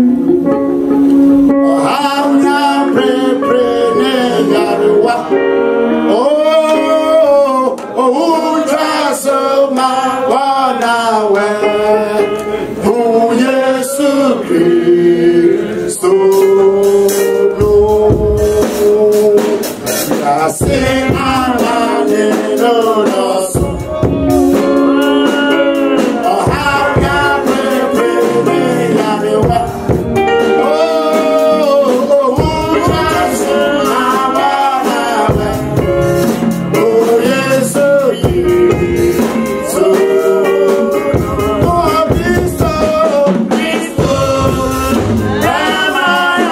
I'm not oh, just my one away. Oh, yes, Christ. I say I'm a little person. Am I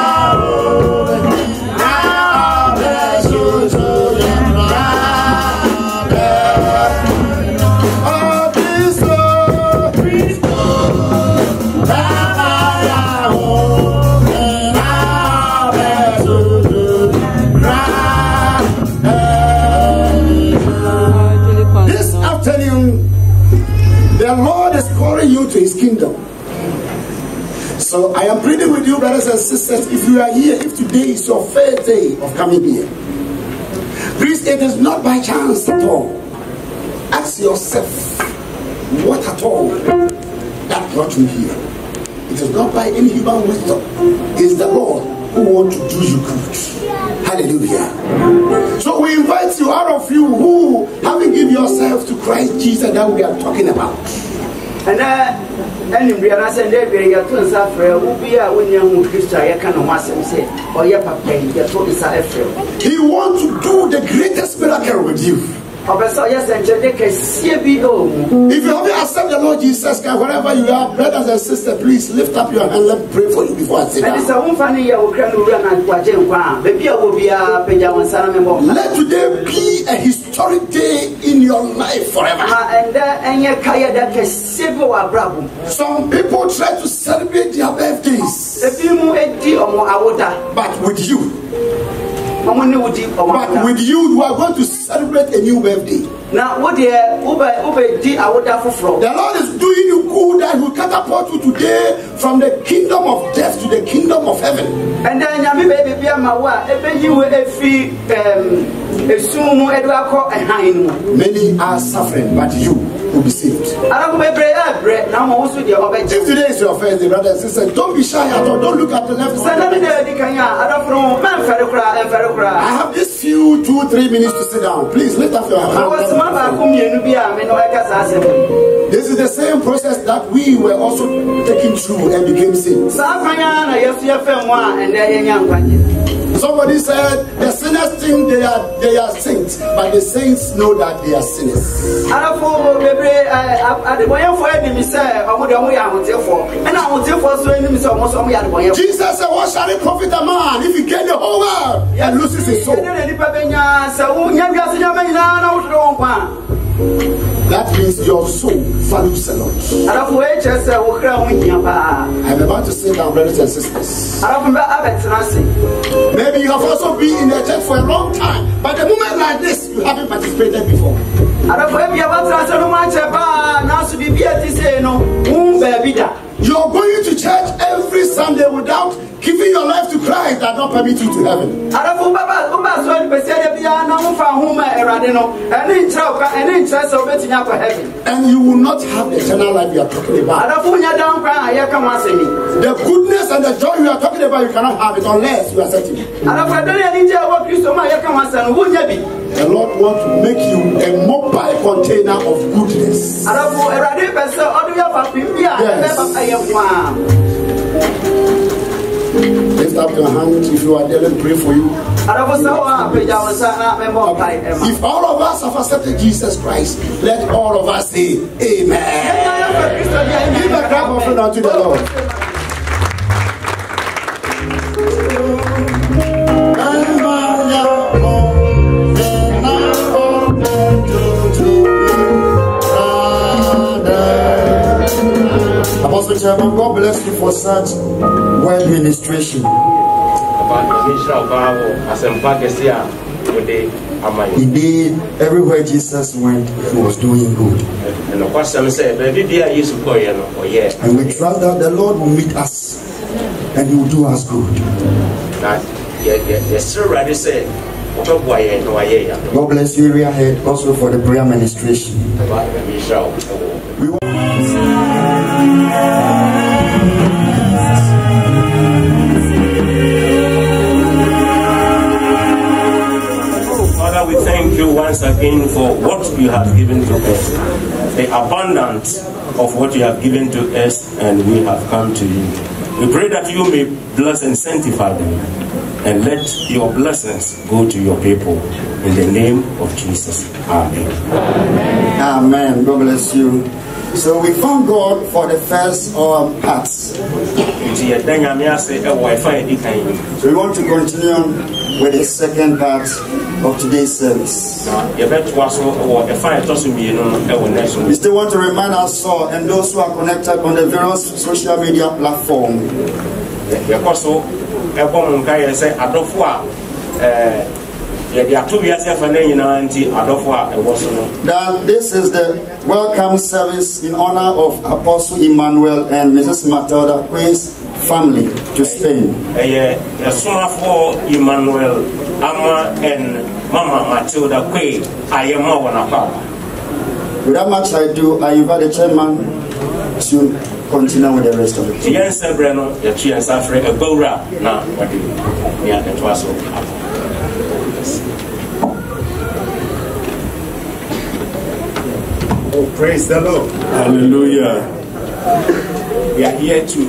restoring you to his kingdom. So I am pleading with you, brothers and sisters, if you are here, if today is your first day of coming here, please, it is not by chance at all. Ask yourself, what at all that brought you here? It is not by any human wisdom. It is the Lord who wants to do you good. Hallelujah. So we invite you, out of you who haven't given yourself to Christ Jesus that we are talking about. And we are saying that we are to suffer. We are when young Christian, I can say, or your papa, you are to suffer. He wants to do the greatest miracle with you. If you haven't accepted the Lord Jesus Christ, wherever you are, brothers and sisters, please lift up your hand. Let me pray for you before I sit down. Let today be a historic day in your life forever. Some people try to celebrate their birthdays, but with you. But with you, you are going to celebrate a new birthday. Now, the Lord is doing you good that will catapult you today from the kingdom of death to the kingdom of heaven. And then, many are suffering, but you will be saved. If today is your first day, brothers and sisters, don't be shy at all. Don't look at the left side. I have this few 2-3 minutes to sit down. Please lift up your hand. This is the same process that we were also taken through and became saints. Somebody said the sinners think they are saints, but the saints know that they are sinners. Jesus said, what shall it profit a man if he gain the whole world and loses his soul? That means your soul values a lot. I'm about to sit down, brothers and sisters. Maybe you have also been in the church for a long time, but the moment like this, you haven't participated before. You're going to church every Sunday without giving your life to Christ that not permit you to heaven. And you will not have the eternal life you are talking about. The goodness and the joy you are talking about, you cannot have it unless you accept it. The Lord wants to make you a mobile container of goodness. Yes. Lift up your hand if you are there, let me pray for you. If all of us have accepted Jesus Christ, let all of us say amen. Give a clap offering unto the Lord. Apostle Chairman, God bless you for such word ministration. Indeed, everywhere Jesus went, he was doing good. And we trust that the Lord will meet us and he will do us good. God bless you, area head, also for the prayer ministration. Father, we thank you once again for what you have given to us, the abundance of what you have given to us, and we have come to you. We pray that you may bless and sanctify them, and let your blessings go to your people. In the name of Jesus. Amen. Amen. God bless you. So we thank God for the first parts. So we want to continue on with the second part of today's service. We still want to remind us all and those who are connected on the various social media platforms That this is the welcome service in honor of Apostle Emmanuel and Mrs. Matilda Quay's family to Spain. Emmanuel, Ama and Mama Matilda Quay, I am more. Without much ado, I invite the chairman to continue with the rest of it. Yes, Breno, the Chian Safre, a Bora, now, what do you? Yeah, that was all. Oh, praise the Lord. Hallelujah. We are here to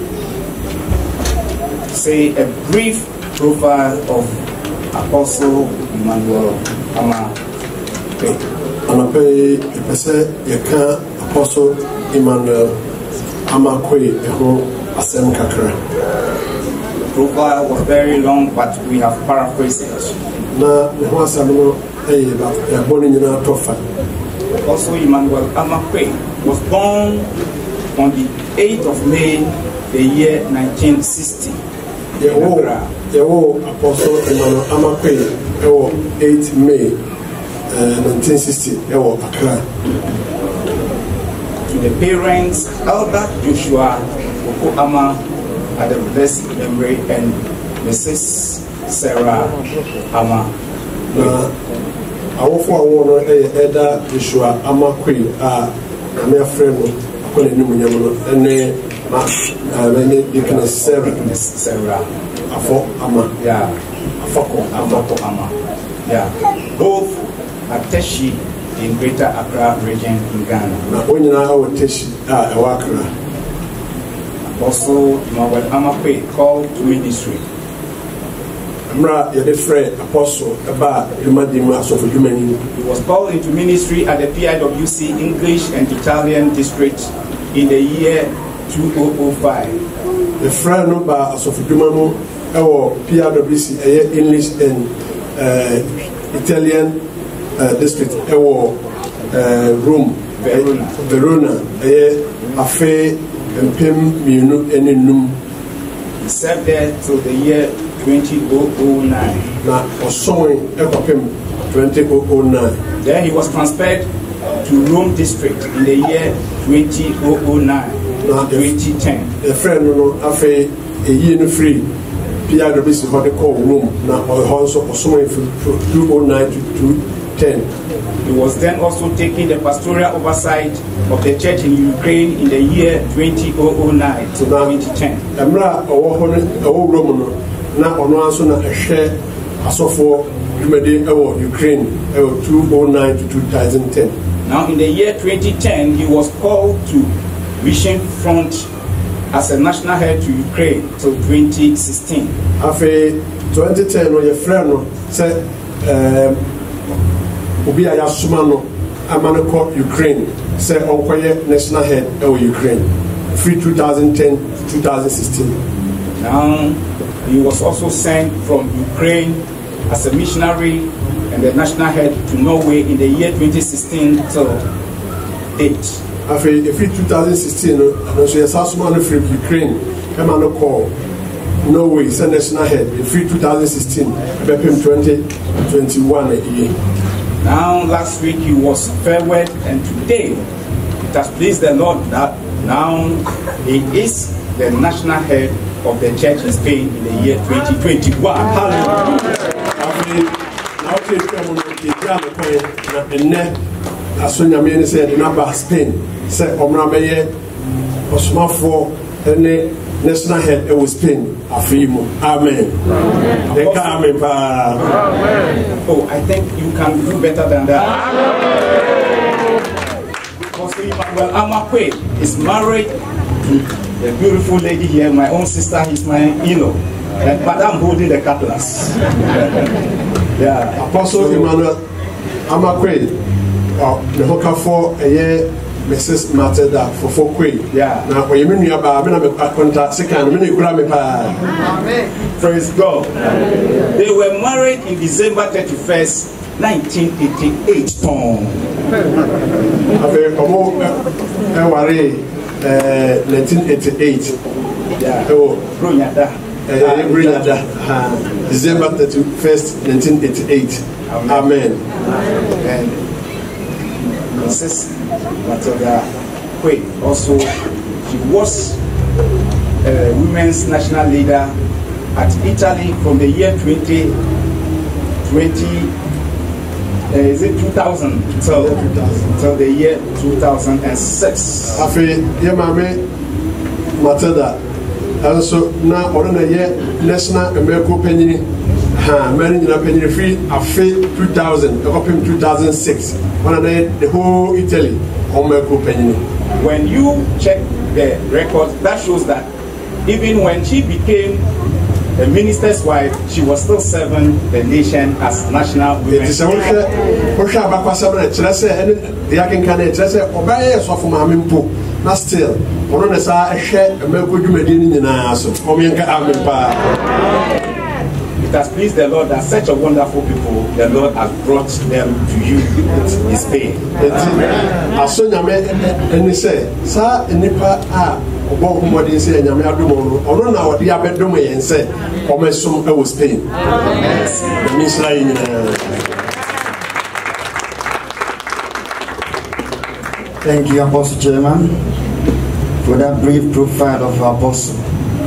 say a brief profile of Apostle Emmanuel Ama Quay. Anape epese yeka Apostle Emmanuel Ama Quay eho asem kakra. The profile was very long, but we have paraphrased it. Na eho asem no ba ya boni nyina tofa. Apostle Emmanuel Ama Quay was born on the 8th of May, the year 1960. Yewo Apostle Emmanuel Ama Quay ewo 8 May 1960 ewo Accra. To the parents, Elder Joshua Oko Ama at the blessed memory and Mrs. Sarah Ama. Awofo awo no Elder Joshua Ama Quay a me afrem no akole ni munyam no ene ma ene dikene Sarah afo Ama. Yeah, Afoko Ama. Yeah, both at Teshi in Greater Accra region in Ghana. Na onyina awo Teshi a ewa Accra. Apostle Emmanuel Ama Quay called to ministry. Amra yede frɛ Apostle eba Emadimu asofo dwumani. He was called into ministry at the PIWC English and Italian district in the year 2005. The friend no ba asofo dwumanu ewo PIWC English and Italian district ewo Rome Verona afe mpem mienu enenum. He served there till the year 2009. Na osoi ekopem 2009. Then he was transferred to Rome district in the year 2009 to 2010. The friend no afe eyi no free PIWC hɔ de kɔ Rome na ɔhɔ nso osoi from 2009 to 2010. He was then also taking the pastoral oversight of the church in Ukraine in the year 2009 to 2010. Emra ɔwɔ hɔ no ɔwɔ Rome no na ɔno nso na ɛhwɛ asɔfo dwumadi ɛwɔ Ukraine ɛwɔ 2009 to 2010. Now in the year 2010 he was called to Mission Front as a national head to Ukraine till 2016. After 2010 no yɛfrɛ no sɛ obi a yɛasoma no ama no kɔ Ukraine sɛ ɔnkɔyɛ national head ɛwɔ Ukraine free 2010 to 2016. Now he was also sent from Ukraine as a missionary and the national head to Norway in the year 2016 till date. After 2016 no nso yɛsasoma no free Ukraine ɛma no kɔ Norway sɛ national head free 2016 ɛbɛpem 2021 year. Now last week he was farewelled and today it has pleased the Lord that now he is the national head of the church in Spain in the year 2021. Hallelujah. National head was Spain. Amen. Amen. Oh, I think you can do better than that. Apostle Emmanuel Ama Quay is married to the beautiful lady here, my own sister. He's my but I'm holding the cutlass. Yeah. Apostle Emmanuel Ama Quay, the hooker for a year. Mrs. Matilda for Quay. Yeah. Now, when you mean about contact, second minute, praise God. They were married in December 31st, 1988. 1988. Yeah. December 31st, 1988. Amen. And Mrs. Matilda Quay also, she was a women's national leader at Italy from the year 2000 till the year 2006. Afi Yamame Matilda also now on a national American penny managing a penny free Afi 2000 open 2006 on the whole Italy American penny. When you check the record, that shows that even when she became the minister's wife, she was still serving the nation as national women. It has pleased the Lord that such a wonderful people, the Lord has brought them to you with His pain. Thank you, Apostle Chairman, for that brief profile of our apostle.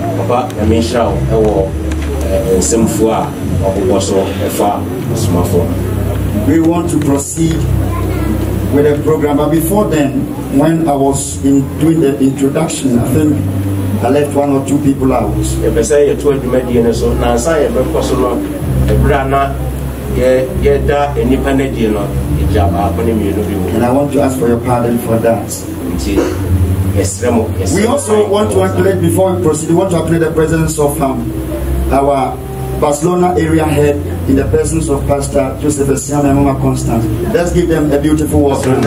We want to proceed with the program, but before then, when I was doing the introduction, I think I left one or two people out. And I want to ask for your pardon for that. We also want to acknowledge, before we proceed, we want to acknowledge the presence of our Barcelona area head in the presence of Pastor Joseph Esiam and Mama Constance. Let's give them a beautiful welcome.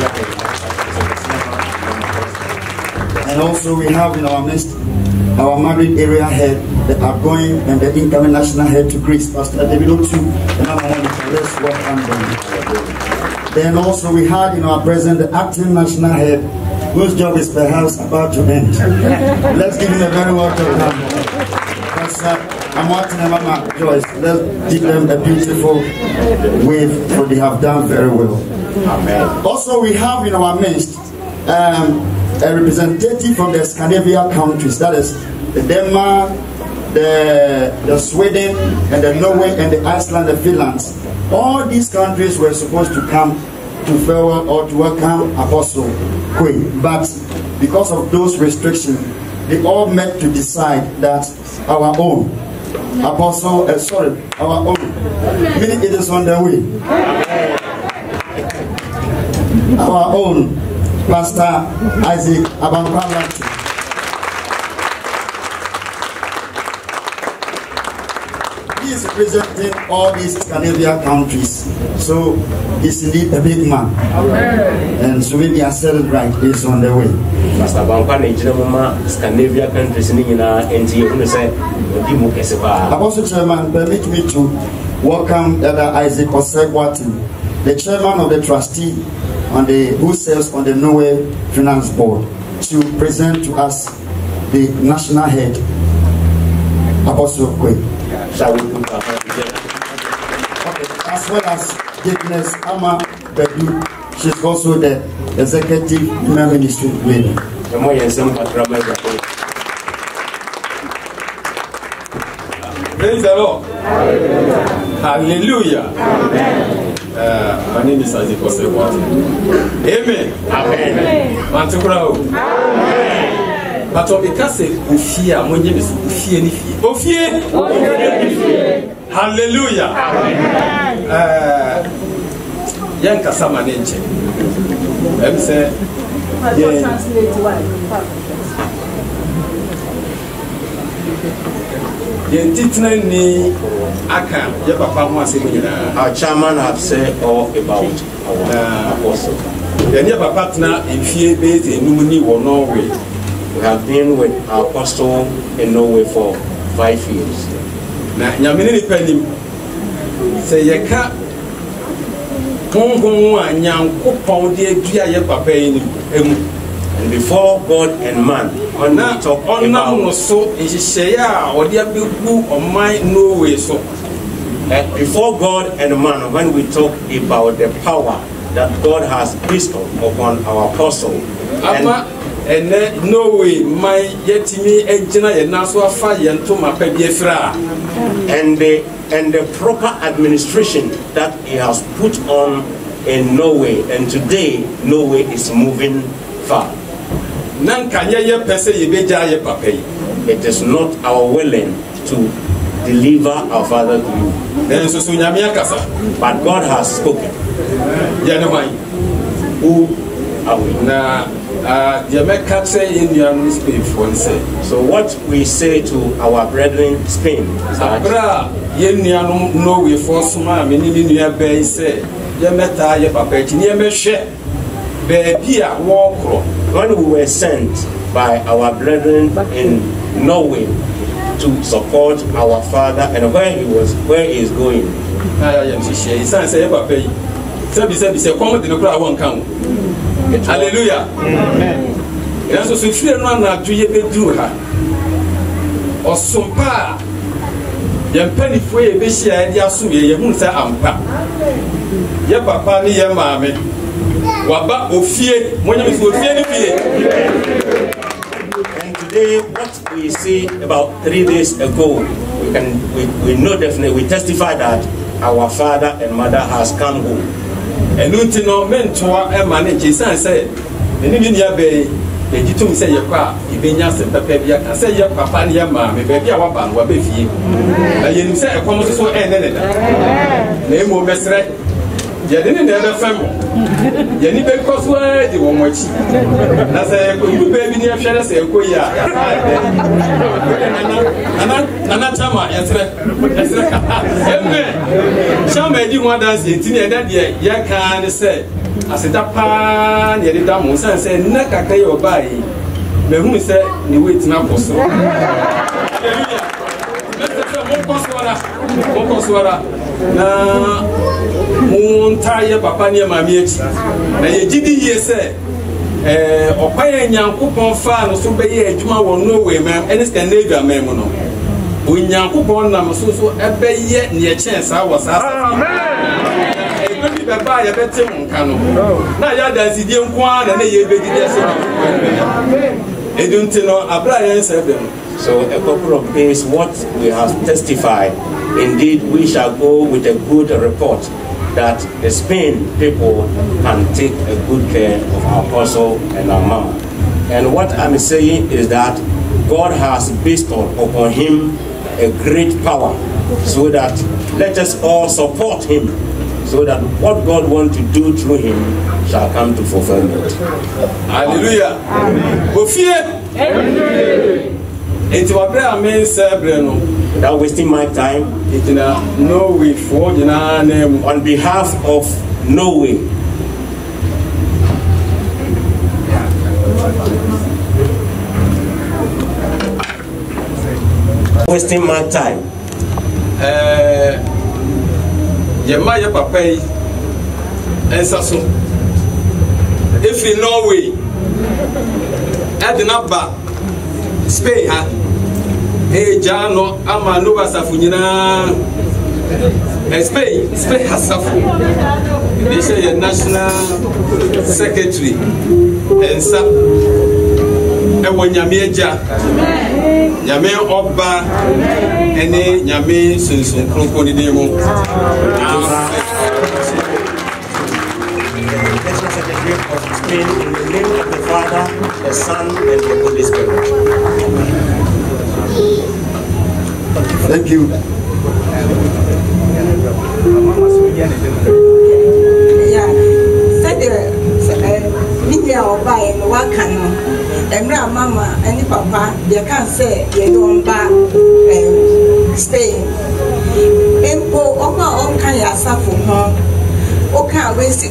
And also we have in our midst our married area head, the outgoing and the incoming national head to Greece, Pastor David Otu and Mama Monica. Let's welcome them. Then also we had in our present the acting national head, whose job is perhaps about to end. Let's give him a very welcome hand. I'm watching Mama Joyce. Let's give them a beautiful wave, for they have done very well. Amen. Also, we have in our midst a representative from the Scandinavian countries, that is the Denmark, the Sweden, and the Norway, and the Iceland, the Finland. All these countries were supposed to come to farewell or to welcome Apostle Quay, but because of those restrictions, they all met to decide that our own Apostle, our own, meaning it is on the way. Our own Pastor Isaac Abankwala. He is representing all these Scandinavian countries, so he's indeed a big man. And so maybe I said it right, he's on the way. Pastor Abankwala, Scandinavian countries, Apostle Chairman, permit me to welcome Elder Isaac Osegwati, the chairman of the trustee who serves on the Norway Finance Board, to present to us the national head, Apostle Quay. Shall we put our hands together? Okay. As well as Deaconess Ama Bedu, she's also the executive women ministry lady. Praise the Lord. Hallelujah. My name is Isaac Osegwati. Amen. Amen. Mantukurao. Amen. But because of fear, when you fear, hallelujah. Amen. Yanka Samanenche. Let me say, our chairman have said all about our apostle. We have been with our apostle in Norway for 5 years. And before God and man, when we talk about before God and man, when we talk about the power that God has bestowed upon our apostle, and no way my yetimi engina yenaswa fire into my pebiefra, and the proper administration that he has put on in Norway, and today Norway is moving far. It is not our willing to deliver our Father to you, but God has spoken. Who are we? So what we say to our brethren in Spain is that when we were sent by our brethren in Norway to support our father and where he is going, hallelujah. And today, what we see about 3 days ago, we know definitely, we testify that our father and mother has come home. And we know men to our manage say, say your car, you been just a baby, I say your papa and your mammy, baby, our band will be you. And you say a common so ended. Name will best right. You didn't have a family. You need to cross where you want much. That's a good baby near Shana say, Koya. Anatama, yes, Shall made you want us in that year, you can't say. I said, that pan, you did that most and said, Naka your body. The moon said, you wait now for so. Na muntaya papa ni mami echi na ye gidi ye se opaya nyankopon fa no so be ye adwuma wo Norway mem ene Scandinavia mem no onyankopon na so ebe ye ne ye chen sa wo sa amen ebi be ba ye bete nka no na ya dansi die nko na ye be gidi se amen eduntino abra ye se be. So a couple of days, what we have testified, indeed we shall go with a good report that the Spain people can take a good care of our apostle and our mama. And what I'm saying is that God has bestowed upon him a great power, so that let us all support him, so that what God wants to do through him shall come to fulfillment. Hallelujah. Amen. Without wasting my time, on behalf of Norway, wasting my time. Yemaya Papai and Sasso. If in Norway, Adinaba, Spain, Jano, Ama Nova Safunina, Spain has suffered. They say a national secretary and some. When Yameja, Yame Oba, and Yame Sunsun Crocodile. In the name of the Father, the Son, and the Holy Spirit. Thank you. Yeah, said media or buy and one can and mama and papa, they can't say you don't buy Spain. Empo Opa on Kaya Safu home. Okay, we see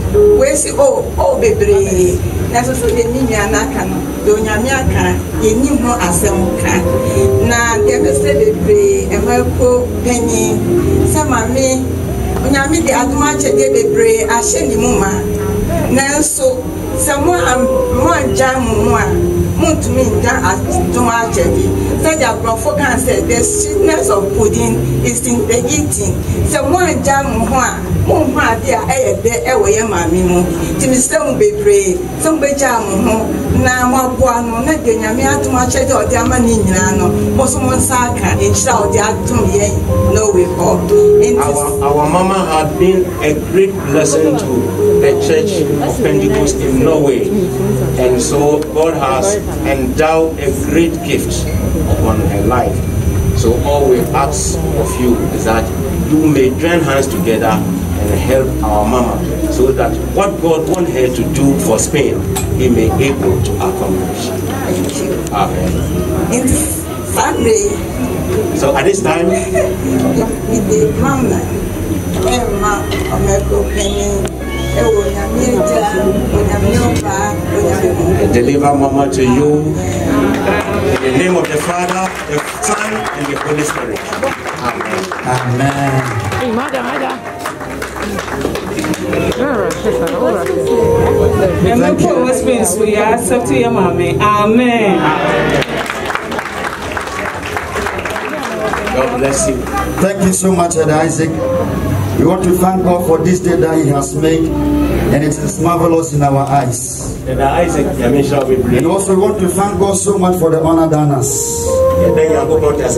baby. That's also the Nimianakan, Donyamiaka, you knew more as a moka. Now, never said baby, and well, penny, some of me, when I meet the Adamacha baby, I send you, Mama. nanso sɛ mo agya mo a montumi nda adom akyɛde sɛdeɛ aborɔfo ka sɛ the sweetness of pudding is in the eating sɛ mo agya mo ho a monho ade a ɛyɛ dɛ ɛwɔ yɛ maame mu nti mesrɛ mo bebree sɛ mobɛgyaa mo ho na moaboa no na deɛ nyame atom akyɛde ɔde ama ne nyinaa no mo so mo nsa aka nhyira a ɔde atom yɛn na ɔwe hɔ. Our mama had been a great blessing to the Church of Pentecost in Norway, and so God has endowed a great gift upon her life. So all we ask of you is that you may join hands together and help our mama, so that what God wants her to do for Spain, He may be able to accomplish. Amen. So at this time, I deliver Mama to you in the name of the Father, the Son, and the Holy Spirit. Amen. Amen. God bless you. Thank you so much, Ed Isaac. We want to thank God for this day that He has made, and it is marvelous in our eyes. And also we want to thank God so much for the honor done us. On behalf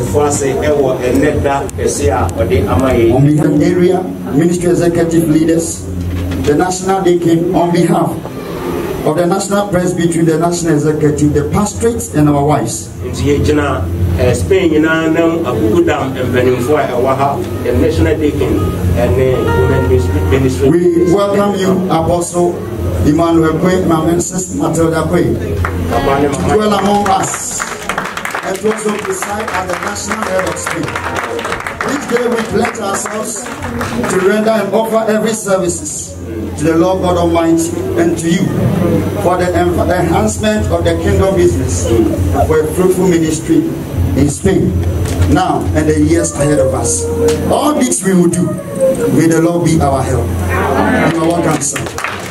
of the area, ministry executive leaders, the national deacon, on behalf of the national presbytery, the national executive, the pastorates, and our wives. Spain, the national deacon, and the ministry. We welcome you, Apostle Emmanuel Kwe, my Mrs. Matilda Kwe, to dwell among us and to also preside as the national head of Spain. Each day we pledge ourselves to render and offer every services to the Lord God Almighty and to you for the enhancement of the kingdom business, for a fruitful ministry in Spain, now and the years ahead of us. All this we will do. May the Lord be our help. You are welcome, sir.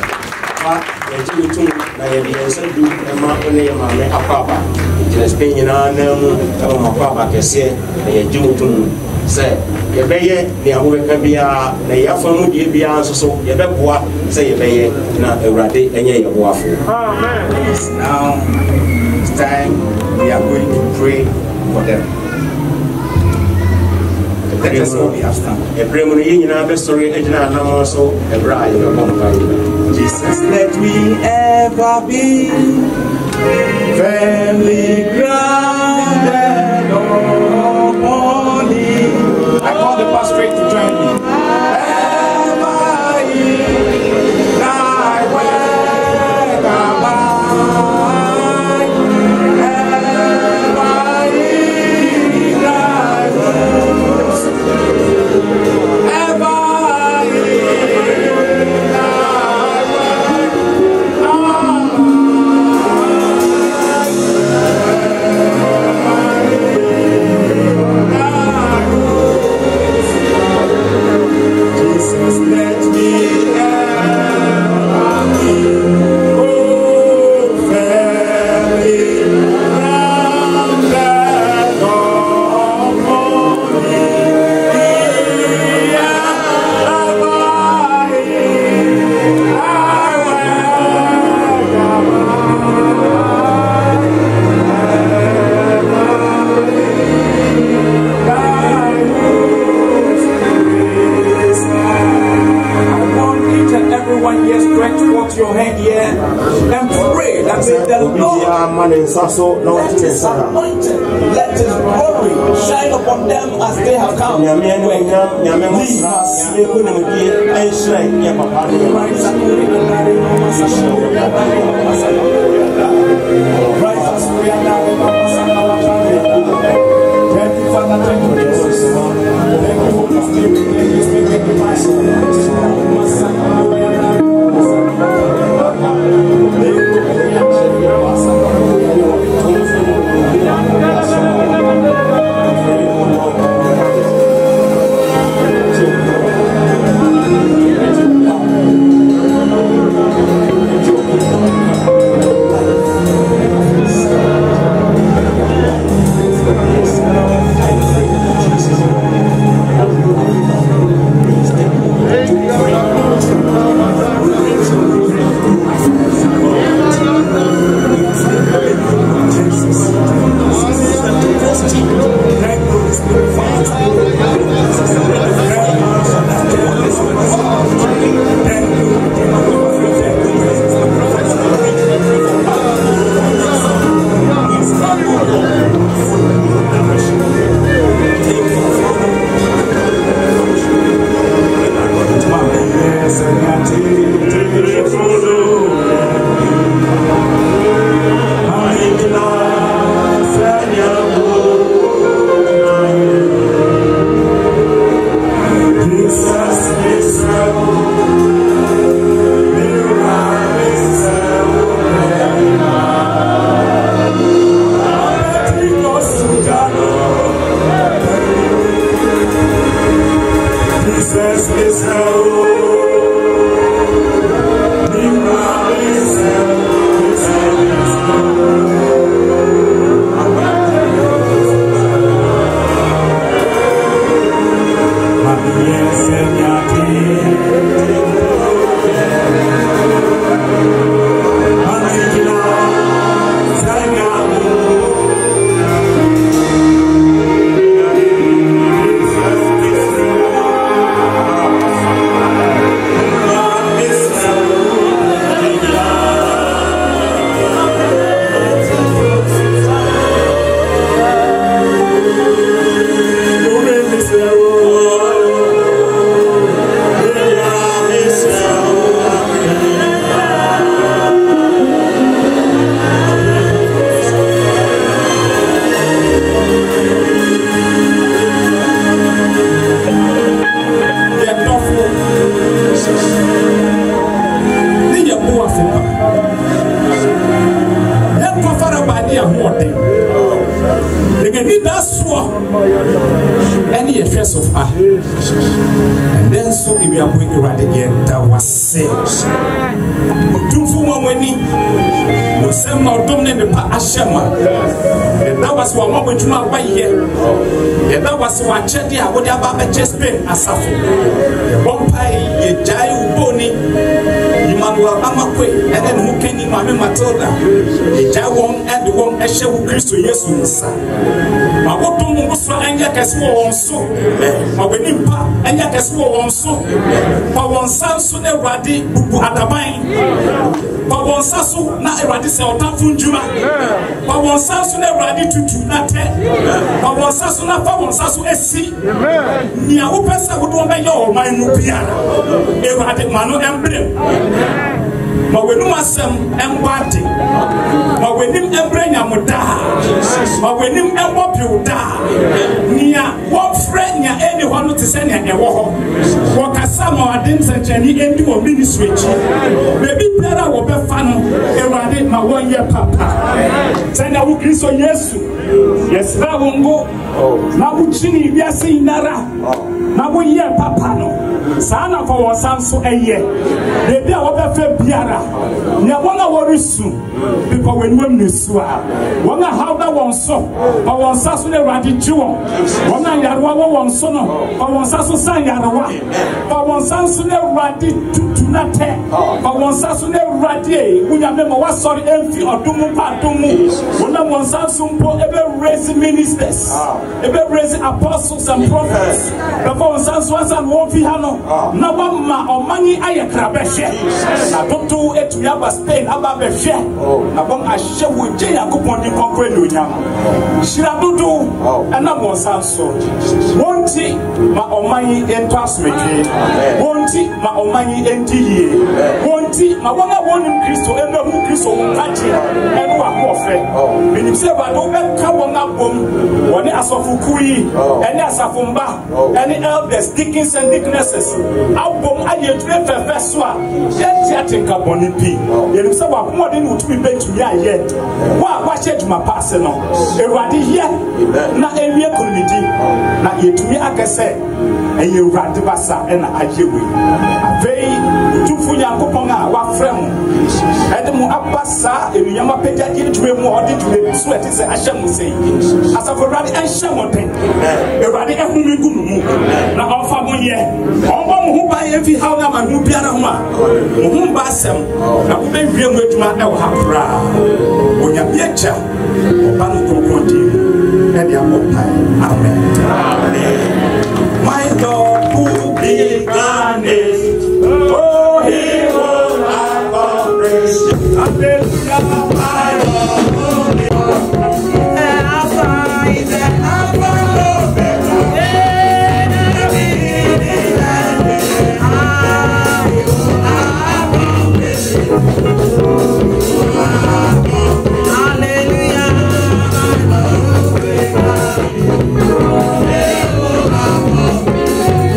Say, you may the American be a Yafamu, you be also so, you better what say you may not a radi and ye waffle. Now it's time we are going to pray for them. Let us all be abstain. A preliminary in our story, and also a bride of a Jesus, let me ever be firmly grounded upon Thee. I call the pastorate to join me. Ever in Thy way abide. Ever in Thy way. Ever in Thy your hand here and pray that may the Lord let His anointing, let His glory shine upon them as they have come. Awurade ahoɔden. Yɛgani da soɔ ɛne yɛhwɛ so fa. Ɛnɛ nso ewiabo Awurade yɛda wase. Tumfo ma w'ani. Wosɛm na ɔdom ne nipa ahyɛ ma. Yɛda wase wɔ ama bɛtuma abayɛ. Yɛda wase wɔ akyɛde a wode aba abɛkyɛ Spain asafo. Yɛbɔ mpae yɛgyae woboni. Emmanuel Amakwe ɛne ne ho kani Mame Matilda. Yɛgyae wɔn ɛde wɔn ɛhyɛ wo Kristo Yesu nsa. Ma wodom wo so ɛnyɛ kɛse wɔ wɔn so. Ma w'ani mpa ɛnyɛ kɛse wɔ wɔn so. Pa wɔn nsa so na Awurade bubu adaban. Pa wɔn nsa so na Awurade sɛ ɔtamfo ndwuma. Pa wɔn nsa so na Awurade tutu na tɛ. Pa wɔn nsa so na fa wɔn nsa so esi. Nea wopɛ sɛ wode wɔn bɛyɛ ɔman mu biara. Awurade ma no ɛmbrem. Ma w'anum asɛm ɛmbɔ ma w'anim ɛmbrɛ nyamodaa. Ma w'anim ɛmbɔ piwdaa. Nea wɔfrɛ nea ɛni hɔ no te sɛ nea ɛwɔ hɔ. Wɔkasa ma ɔde nsɛnkyerɛnne ɛndi wɔ ministry akyi. Baabi biara wɔbɛfa no Awurade ma wɔnyɛ papa. Sɛnea wo Kristo Yesu yɛsrɛ wo ngo na wokyini wiase nyinara na woyɛ papa no. Saa na fa wɔn nsa nso ɛyɛ. Baabi a wɔbɛfɛ biara nea wɔn a wɔresu bepɔ w'anuam ne su a wɔn a hawda wɔn so fa wɔn nsa so na Awurade gye wɔn. Wɔn a yarewa wɔ wɔn so no fa wɔn nsa so san yarewa. Fa wɔn nsa so na Awurade tutu na tɛ. Fa wɔn nsa so na Awurade wunyame ma wasɔre ɛmfi ɔdom mu pa adom mu. Wɔn a wɔn nsa so mpo ebe raise ministers, ebe raise apostles and prophets. Before wɔn nsa so ansa na wɔn fi ha no na wɔn ma ɔmani ayɛ krabɛhwɛ. Na toto etu yaba Spain aba bɛhwɛ. Na wɔn ahyɛ wɔn gye Yakobɔn di nkɔnkɔ enuonyam. Hyira dodo ɛna wɔn nsa so. Wɔn ti ma ɔmani ɛntɔ asomdwe. Wɔn ti ma ɔmani ɛnti yie. Wɔn ti ma wɔn a wɔnim Kristo ɛna mu Kristo wɔn kakye ɛno ahoɔfɛ. Menim sɛ bado bɛka wɔn abom wɔne asɔfokuo yi ɛne asafomba ɛne elders, deacons and deaconesses abom ayɛ dure fɛfɛ so a yɛnti atenka bɔne pi. Yɛnim sɛ wɔakomɔden ne wotumi bɛtumi ayɛ. Wo a wahyɛ adwuma paase no Awurade yɛ na ɛwie konimidi na yɛtumi akɛ sɛ ɛyɛ Awurade basa ɛna ayɛ wei. Afei Otumfo Nyankopɔn a wafrɛ mo ɛde mo aba saa enuyam apagya yɛdwuma mu a ɔde dwuma so ɛte sɛ ahyɛ mo sɛ asafo Awurade ɛnhyɛ mo den. Awurade ɛhome gu mo mu na ɔmfa mo yɛ. Ɔmbɔ mo ho ban ɛmfi haw na ama ho biara ho a mo ho mba asɛm na wobɛwie mo adwuma ɛwɔ ha koraa. Onyame agya ɔba no kronkron din mu ɛde abɔ pae. Amen. My God who began it, oh, he will accomplish it. Hallelujah. My God who began it, Alpha is the Alpha of the Hallelujah.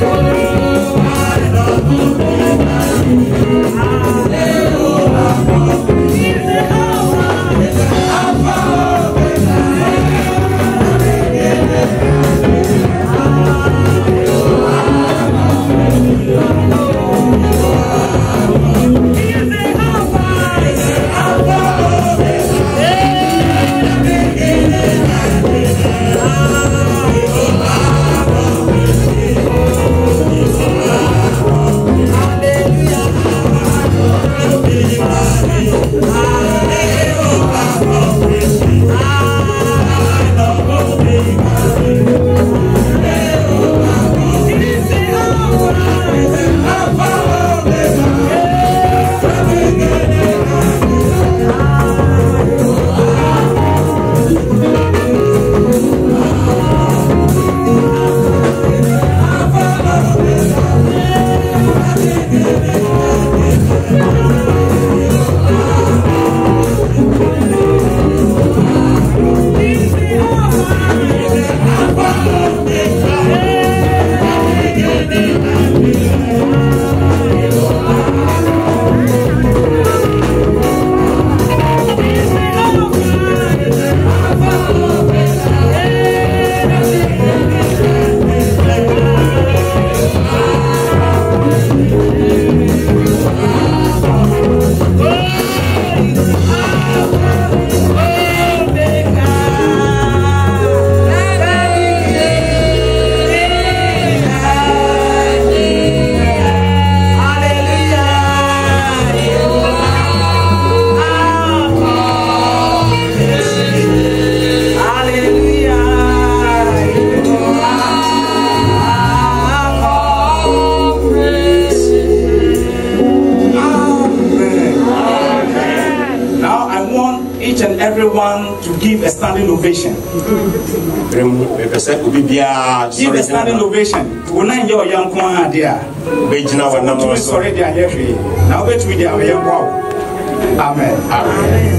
each and everyone to give a standing ovation. Give a standing ovation. When I your young one, dear, sorry, dear, now wait with your young wow. Amen. Amen.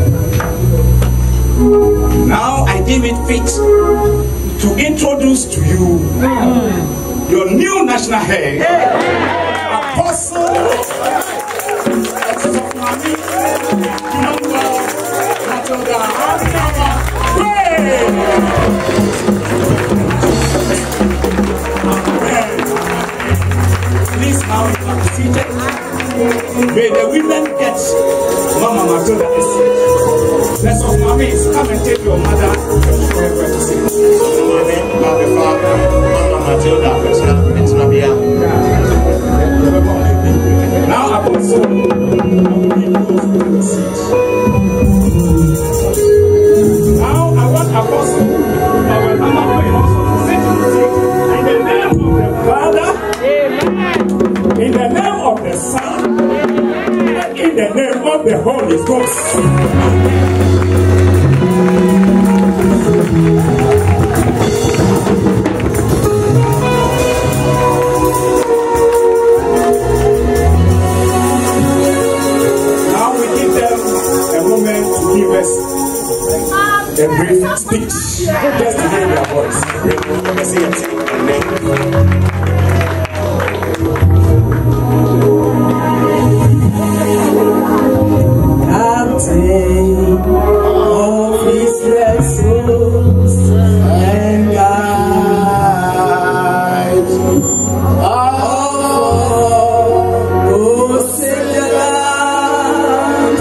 Now I deem it fit to introduce to you your new national head, Apostle. Please now be seated. May the women get Mama Matilda a seat. Let's of mommy, come and take your mother. Mama Matilda, it's not here. Now Apostle, now I want Apostle, our Mama also to sit in the name of the Father, in the name of the Son, and in the name of the Holy Ghost. A brief speech, just to hear their voice. Let's see it. Captain of Israel's souls and guide all who sing the land.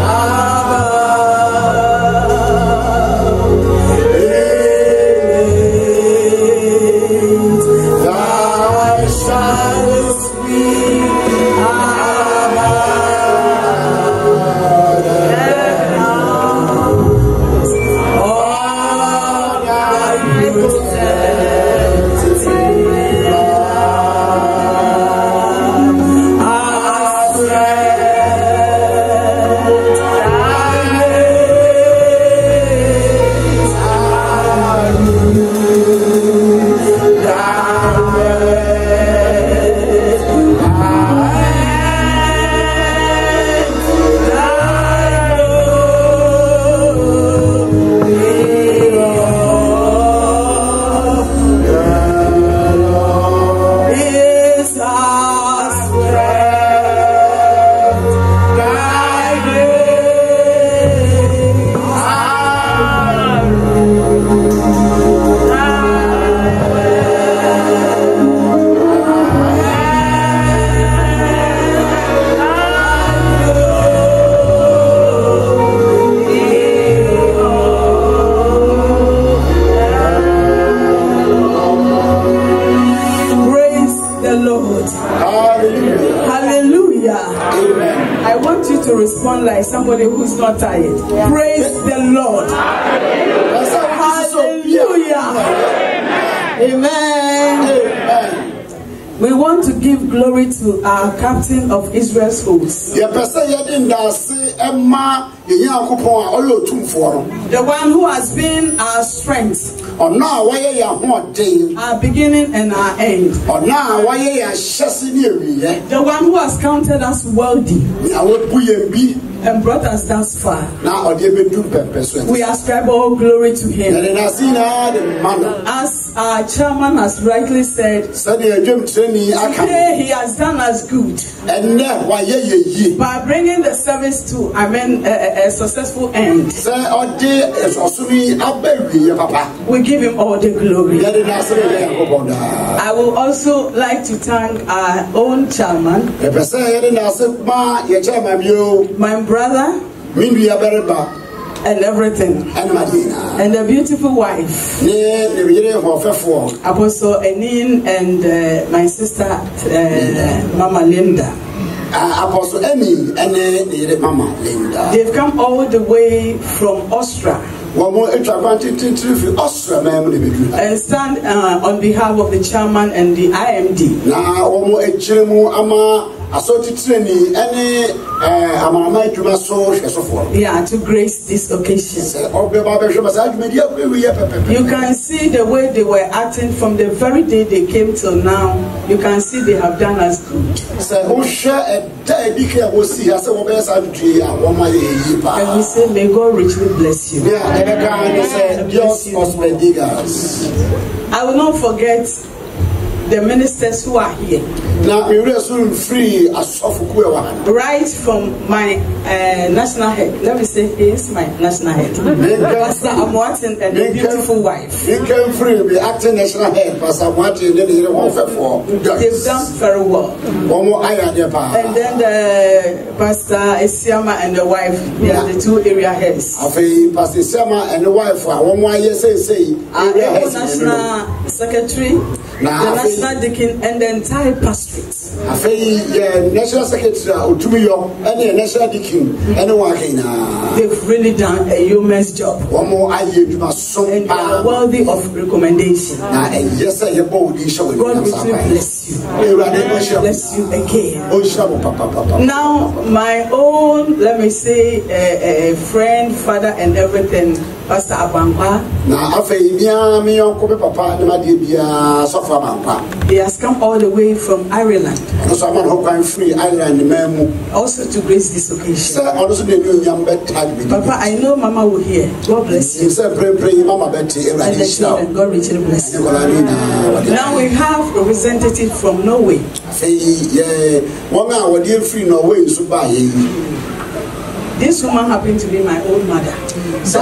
Like somebody who's not tired. Praise the Lord. Hallelujah. Amen. We want to give glory to our captain of Israel's hosts. The one who has been our strength, our beginning and our end. The one who has counted us wealthy and brought us thus far. We ascribe all glory to him. As our chairman has rightly said, today he has done us good by bringing the service to a successful end. We give him all the glory. I will also like to thank our own chairman, my brother, and everything, and the beautiful wife, Apostle Enin, and my sister Mama Linda. Apostle Emmy and Mama Linda. They've come all the way from Austria and stand on behalf of the chairman and the IMD. Yeah, to grace this occasion. You can see the way they were acting from the very day they came till now. You can see they have done us good. And we say, may God richly bless you. I will not forget the ministers who are here. Right from my national head. Let me say, he is my national head. Pastor Amwatin and the beautiful wife. He came free, the acting national head, Pastor Amwatin, and they've done very well. And then the Pastor Isiama and the wife, they are the two area heads. Pastor Isiama and the wife, our national secretary, the national deacon, and the entire pastorate. National secretary, and the national deacon, they've really done a yeoman's job. And they are worthy of recommendation. God will bless you. Bless you again. Now, my own, let me say, a friend, father, and everything, Pastor Abangwa. He has come all the way from Ireland. Also to grace this occasion. Papa, I know Mama will hear. God bless you. And the children, God richly bless you. Now we have a representative from Norway. This woman happened to be my own mother. She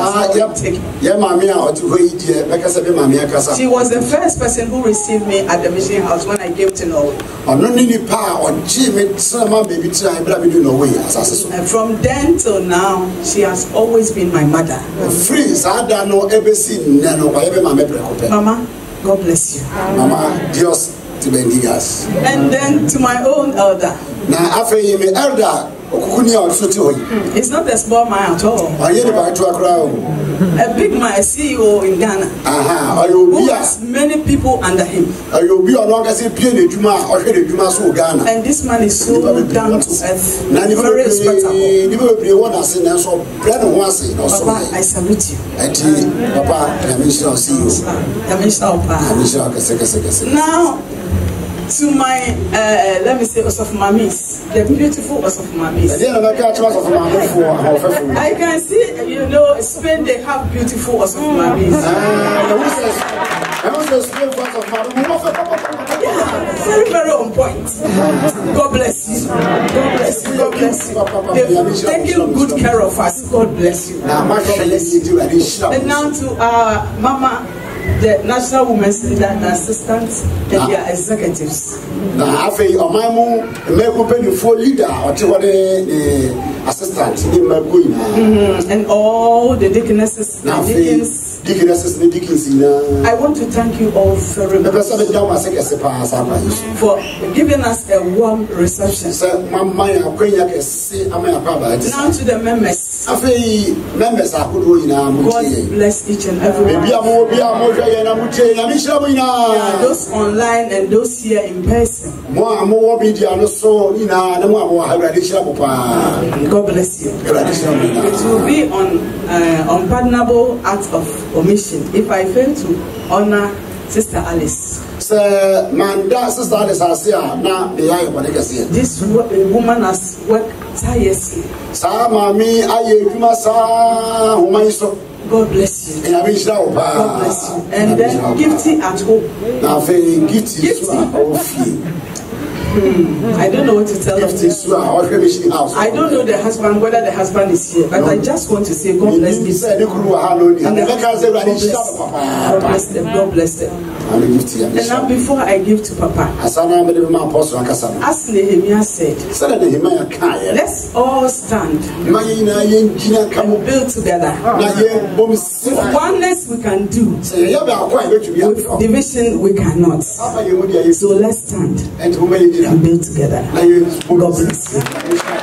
was the first person who received me at the mission house when I came to Norway. And from then till now, she has always been my mother. Mama, God bless you. Mama, Dios te bendigas. And then to my own elder. It's not a small man at all. A big man, a CEO in Ghana. Who has many people under him. And this man is so down to earth. Very respectable. Papa, I salute you. Now, to my, let me say, Osofo Mamis, the beautiful Osofo Mamis. I can see, you know, Spain, they have beautiful Osofo Mamis. Yeah, very, very on point. God bless you. God bless you. God bless you. They've taken good care of us. God bless you. God bless you. And now to Mama, the National Women's Center, the assistants, and their executives. And all the deaconesses and deacons. I want to thank you all very much for giving us a warm reception. Now to the members. God bless each and every one. Those online and those here in person. God bless you. It will be on unpardonable act of omission if I fail to honor Sister Alice. This woman has worked tirelessly. God bless you. God bless you. And then Gifty at home. Gifty. I don't know what to tell you. I don't know the husband, whether the husband is here, but I just want to say God bless them. God bless them. God bless them. And now before I give to Papa, as Nehemiah said, let's all stand and build together. With oneness we can do. With division we cannot. So let's stand and build together. God bless you.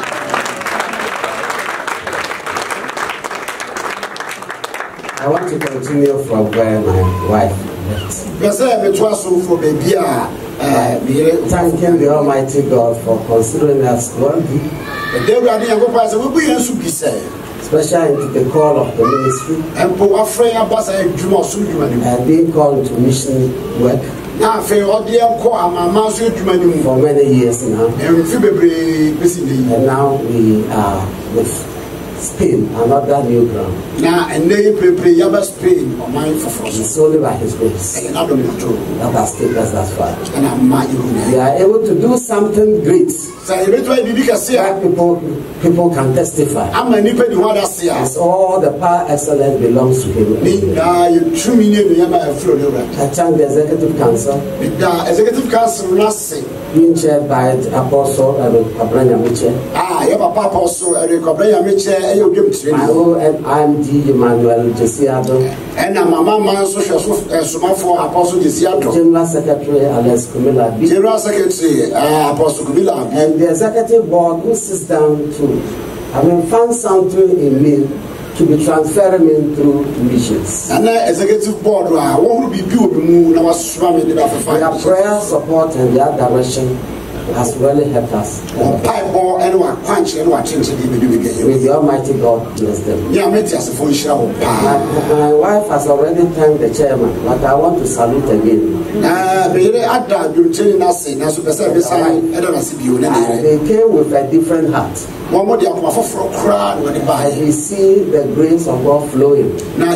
I want to continue from where my wife left. Thanking the Almighty God for considering us worthy, especially into the call of the ministry, and being called to mission work for many years now. And now we are with Spain, another new ground. It's only by His grace that has taken us that far. We are able to do something great that people can testify. As all the power excellence belongs to Him. I thank the Executive Council, being chaired by Apostle Abraham Miche. My own IMD Emmanuel Jesiado, and General Secretary Alex Kumila, General Secretary Apostle Kumila, and the Executive Board who sits down to, find something in me to be transferring in through missions. And the Executive Board, what will be doing? Their prayer, support, and their direction has really helped us. May the Almighty God bless them. My wife has already thanked the chairman, but I want to salute again. They came with a different heart. We see the grace of God flowing.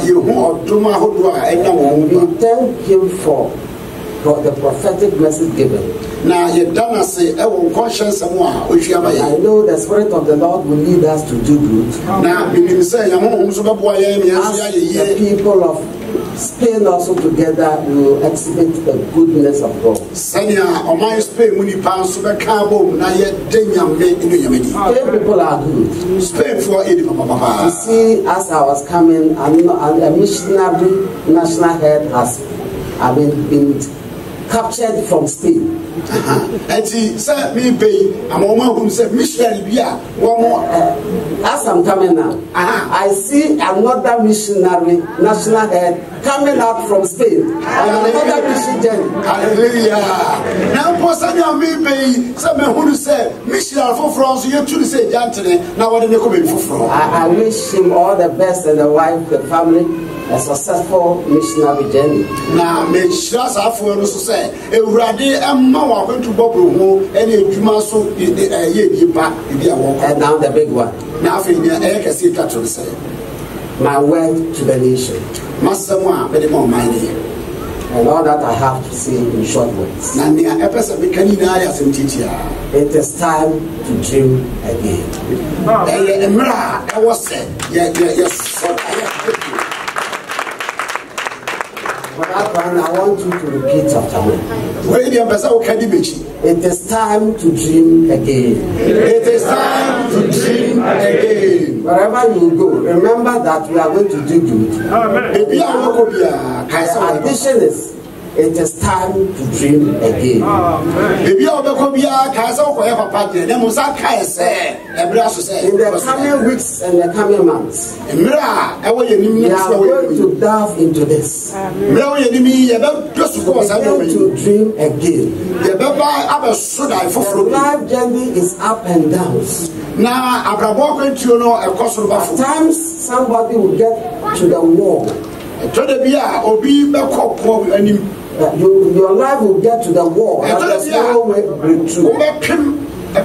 And we thank Him for the prophetic message given. I know the Spirit of the Lord will lead us to do good. As the people of Spain also together will exhibit the goodness of God. Spain people are good. You see, as I was coming, a missionary national head has been captured from Spain. As I'm coming now, I see another missionary national head coming out from Spain on another mission journey. Hallelujah. Now, I wish him all the best and the wife, the family, a successful missionary journey. Now, make sure and now the big one. My word to the nation. And all that I have to say in short words. It is time to dream again. For that one, I want you to repeat after me. It is time to dream again. It is time to dream again. Wherever you go, remember that we are going to do good. The addition is, it is time to dream again. In the coming weeks and the coming months, we are going to delve into this. Begin to dream again. The life journey is up and down. At times, somebody will get to the wall. Your life will get to the wall. There's no way through. But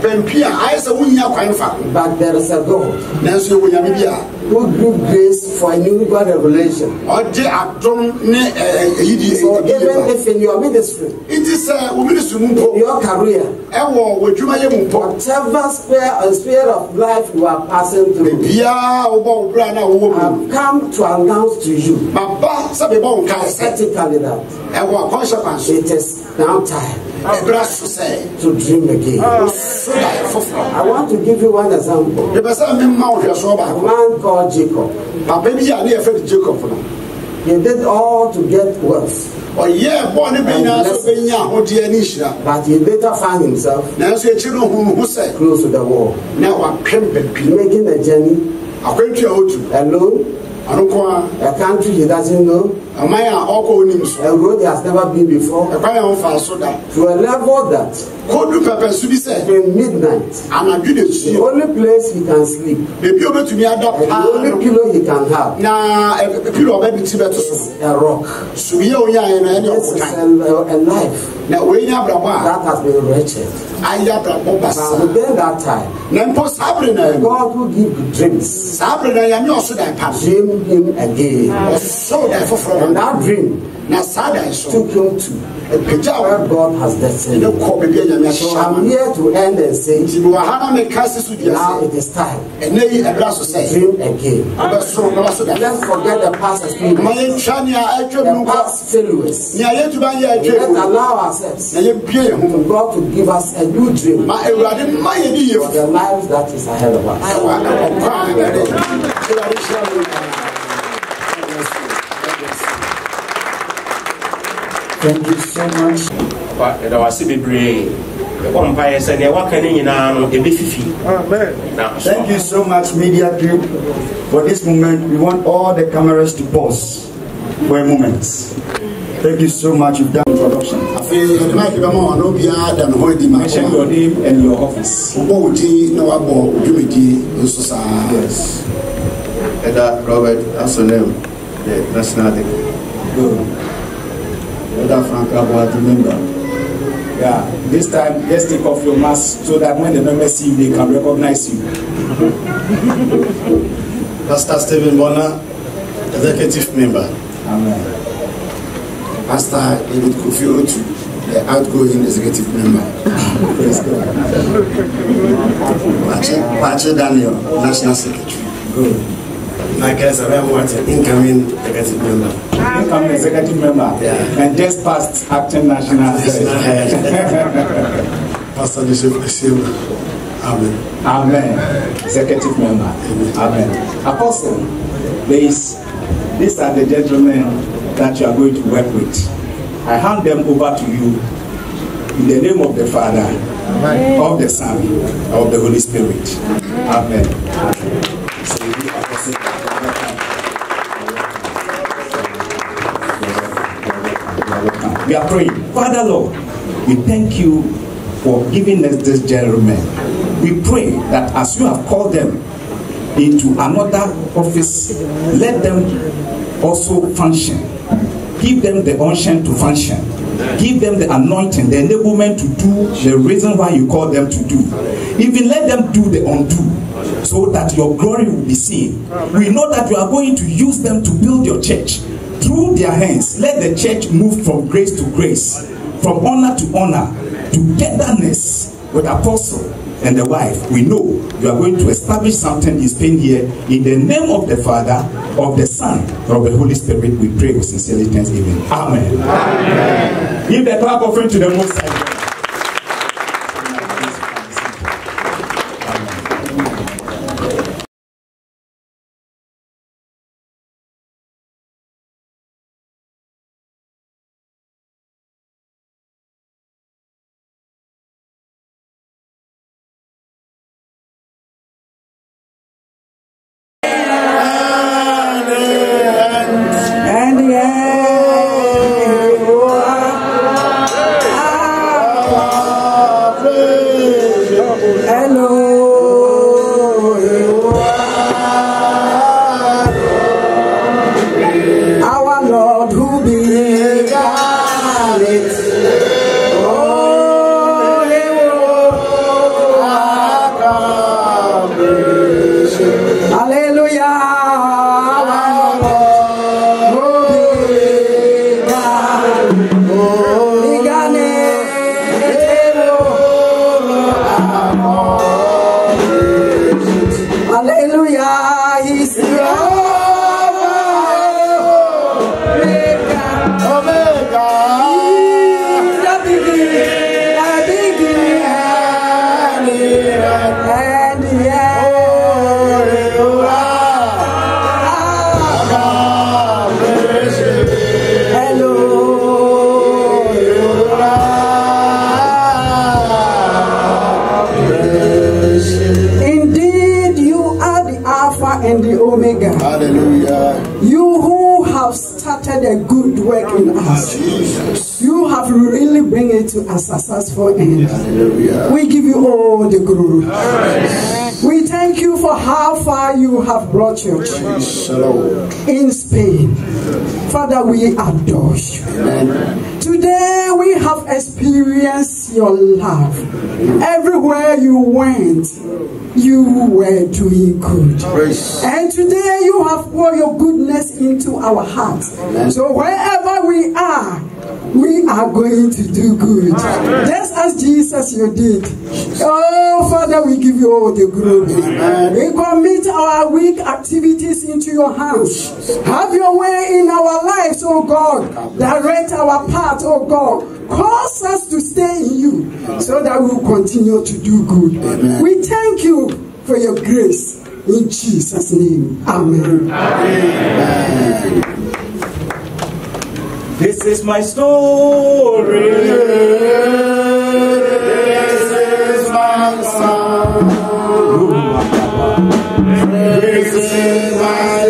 there is a God who gives grace for a new God revelation. So even if in your ministry, in your career, whatever sphere of life you are passing through, I've come to announce to you prophetically that it is now time to dream again. I want to give you one example. A man called Jacob. He did all to get wealth. But he later found himself close to the wall, making a journey alone A country he doesn't know. A road he has never been before. To a level that in midnight, the only place he can sleep, the only pillow he can have is a rock. This is a life that has been wretched. But within that time, God will give dreams. Dream him again. And that dream took him to where God has destined. So I'm here to end and say, now it is time. Dream again. Let's forget the past experience, the past failures. Let's allow ourselves to God to give us a new dream for the lives that is ahead of us. Thank you so much. But I was be brave. Thank you so much, media group. For this moment, we want all the cameras to pause for a moment. Thank you so much. You've done production. Mention your name and your office. Yes. Robert Asonem, the National Good. Frank Abuati member. Yeah, this time just take off your mask so that when the members see you, they can recognize you. Pastor Stephen Bonner, executive member. Amen. Pastor David Kofi Otu, the outgoing executive member. Pacho Daniel, national secretary. Good. Michael Sabem, incoming executive member. Incoming executive member, yeah. And just past acting national head. Pastor Joseph Asil. Amen. Amen. Executive member. Amen. Apostle, these are the gentlemen that you are going to work with. I hand them over to you in the name of the Father, Amen. Of the Son, of the Holy Spirit. Amen. So you Apostle. We are praying. Father Lord, we thank you for giving us this gentlemen. We pray that as you have called them into another office, let them also function. Give them the unction to function. Give them the anointing, the enablement to do the reason why you call them to do. Even let them do the undo, so that your glory will be seen. We know that you are going to use them to build your church. Through their hands, let the church move from grace to grace, from honor to honor, togetherness with apostle and the wife. We know you are going to establish something in Spain here. In the name of the Father, of the Son, of the Holy Spirit, we pray with sincerely thanksgiving. Amen. Amen. Give the clap offering to the Most High. Hallelujah. You who have started a good work in us, you have really bring it to a successful end. We give you all the glory. We thank you for how far you have brought your church in Spain. Father, we adore you. Today we have experienced your love. Everywhere you went, you were doing good. And today you have poured your goodness into our hearts. So wherever we are going to do good. Just as Jesus you did. Oh, Father, we give you all the glory. We commit our week activities into your hands. Have your way in our lives, oh God. Direct our path, oh God. Cause us to stay in you so that we will continue to do good. We thank you for your grace. In Jesus' name. Amen. Amen. This is my story. This is my song. This is my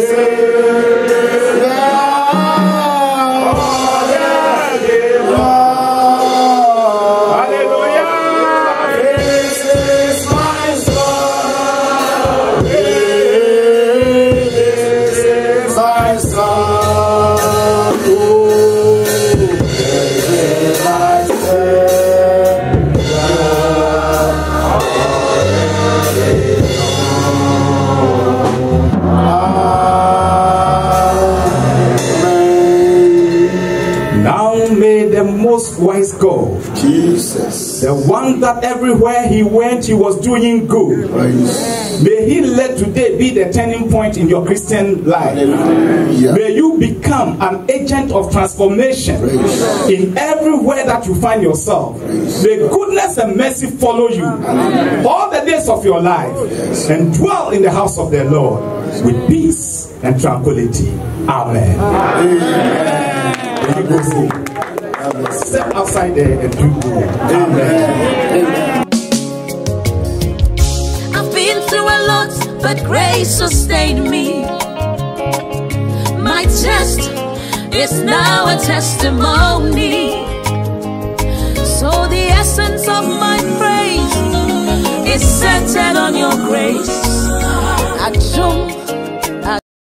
most wise God, Jesus, the one that everywhere he went he was doing good. May he let today be the turning point in your Christian life. May you become an agent of transformation in everywhere that you find yourself. May goodness and mercy follow you all the days of your life, and dwell in the house of the Lord with peace and tranquility. Amen. Amen. Step outside there and do good. Amen. I've been through a lot, but grace sustained me. My test is now a testimony. So the essence of my praise is centered on your grace.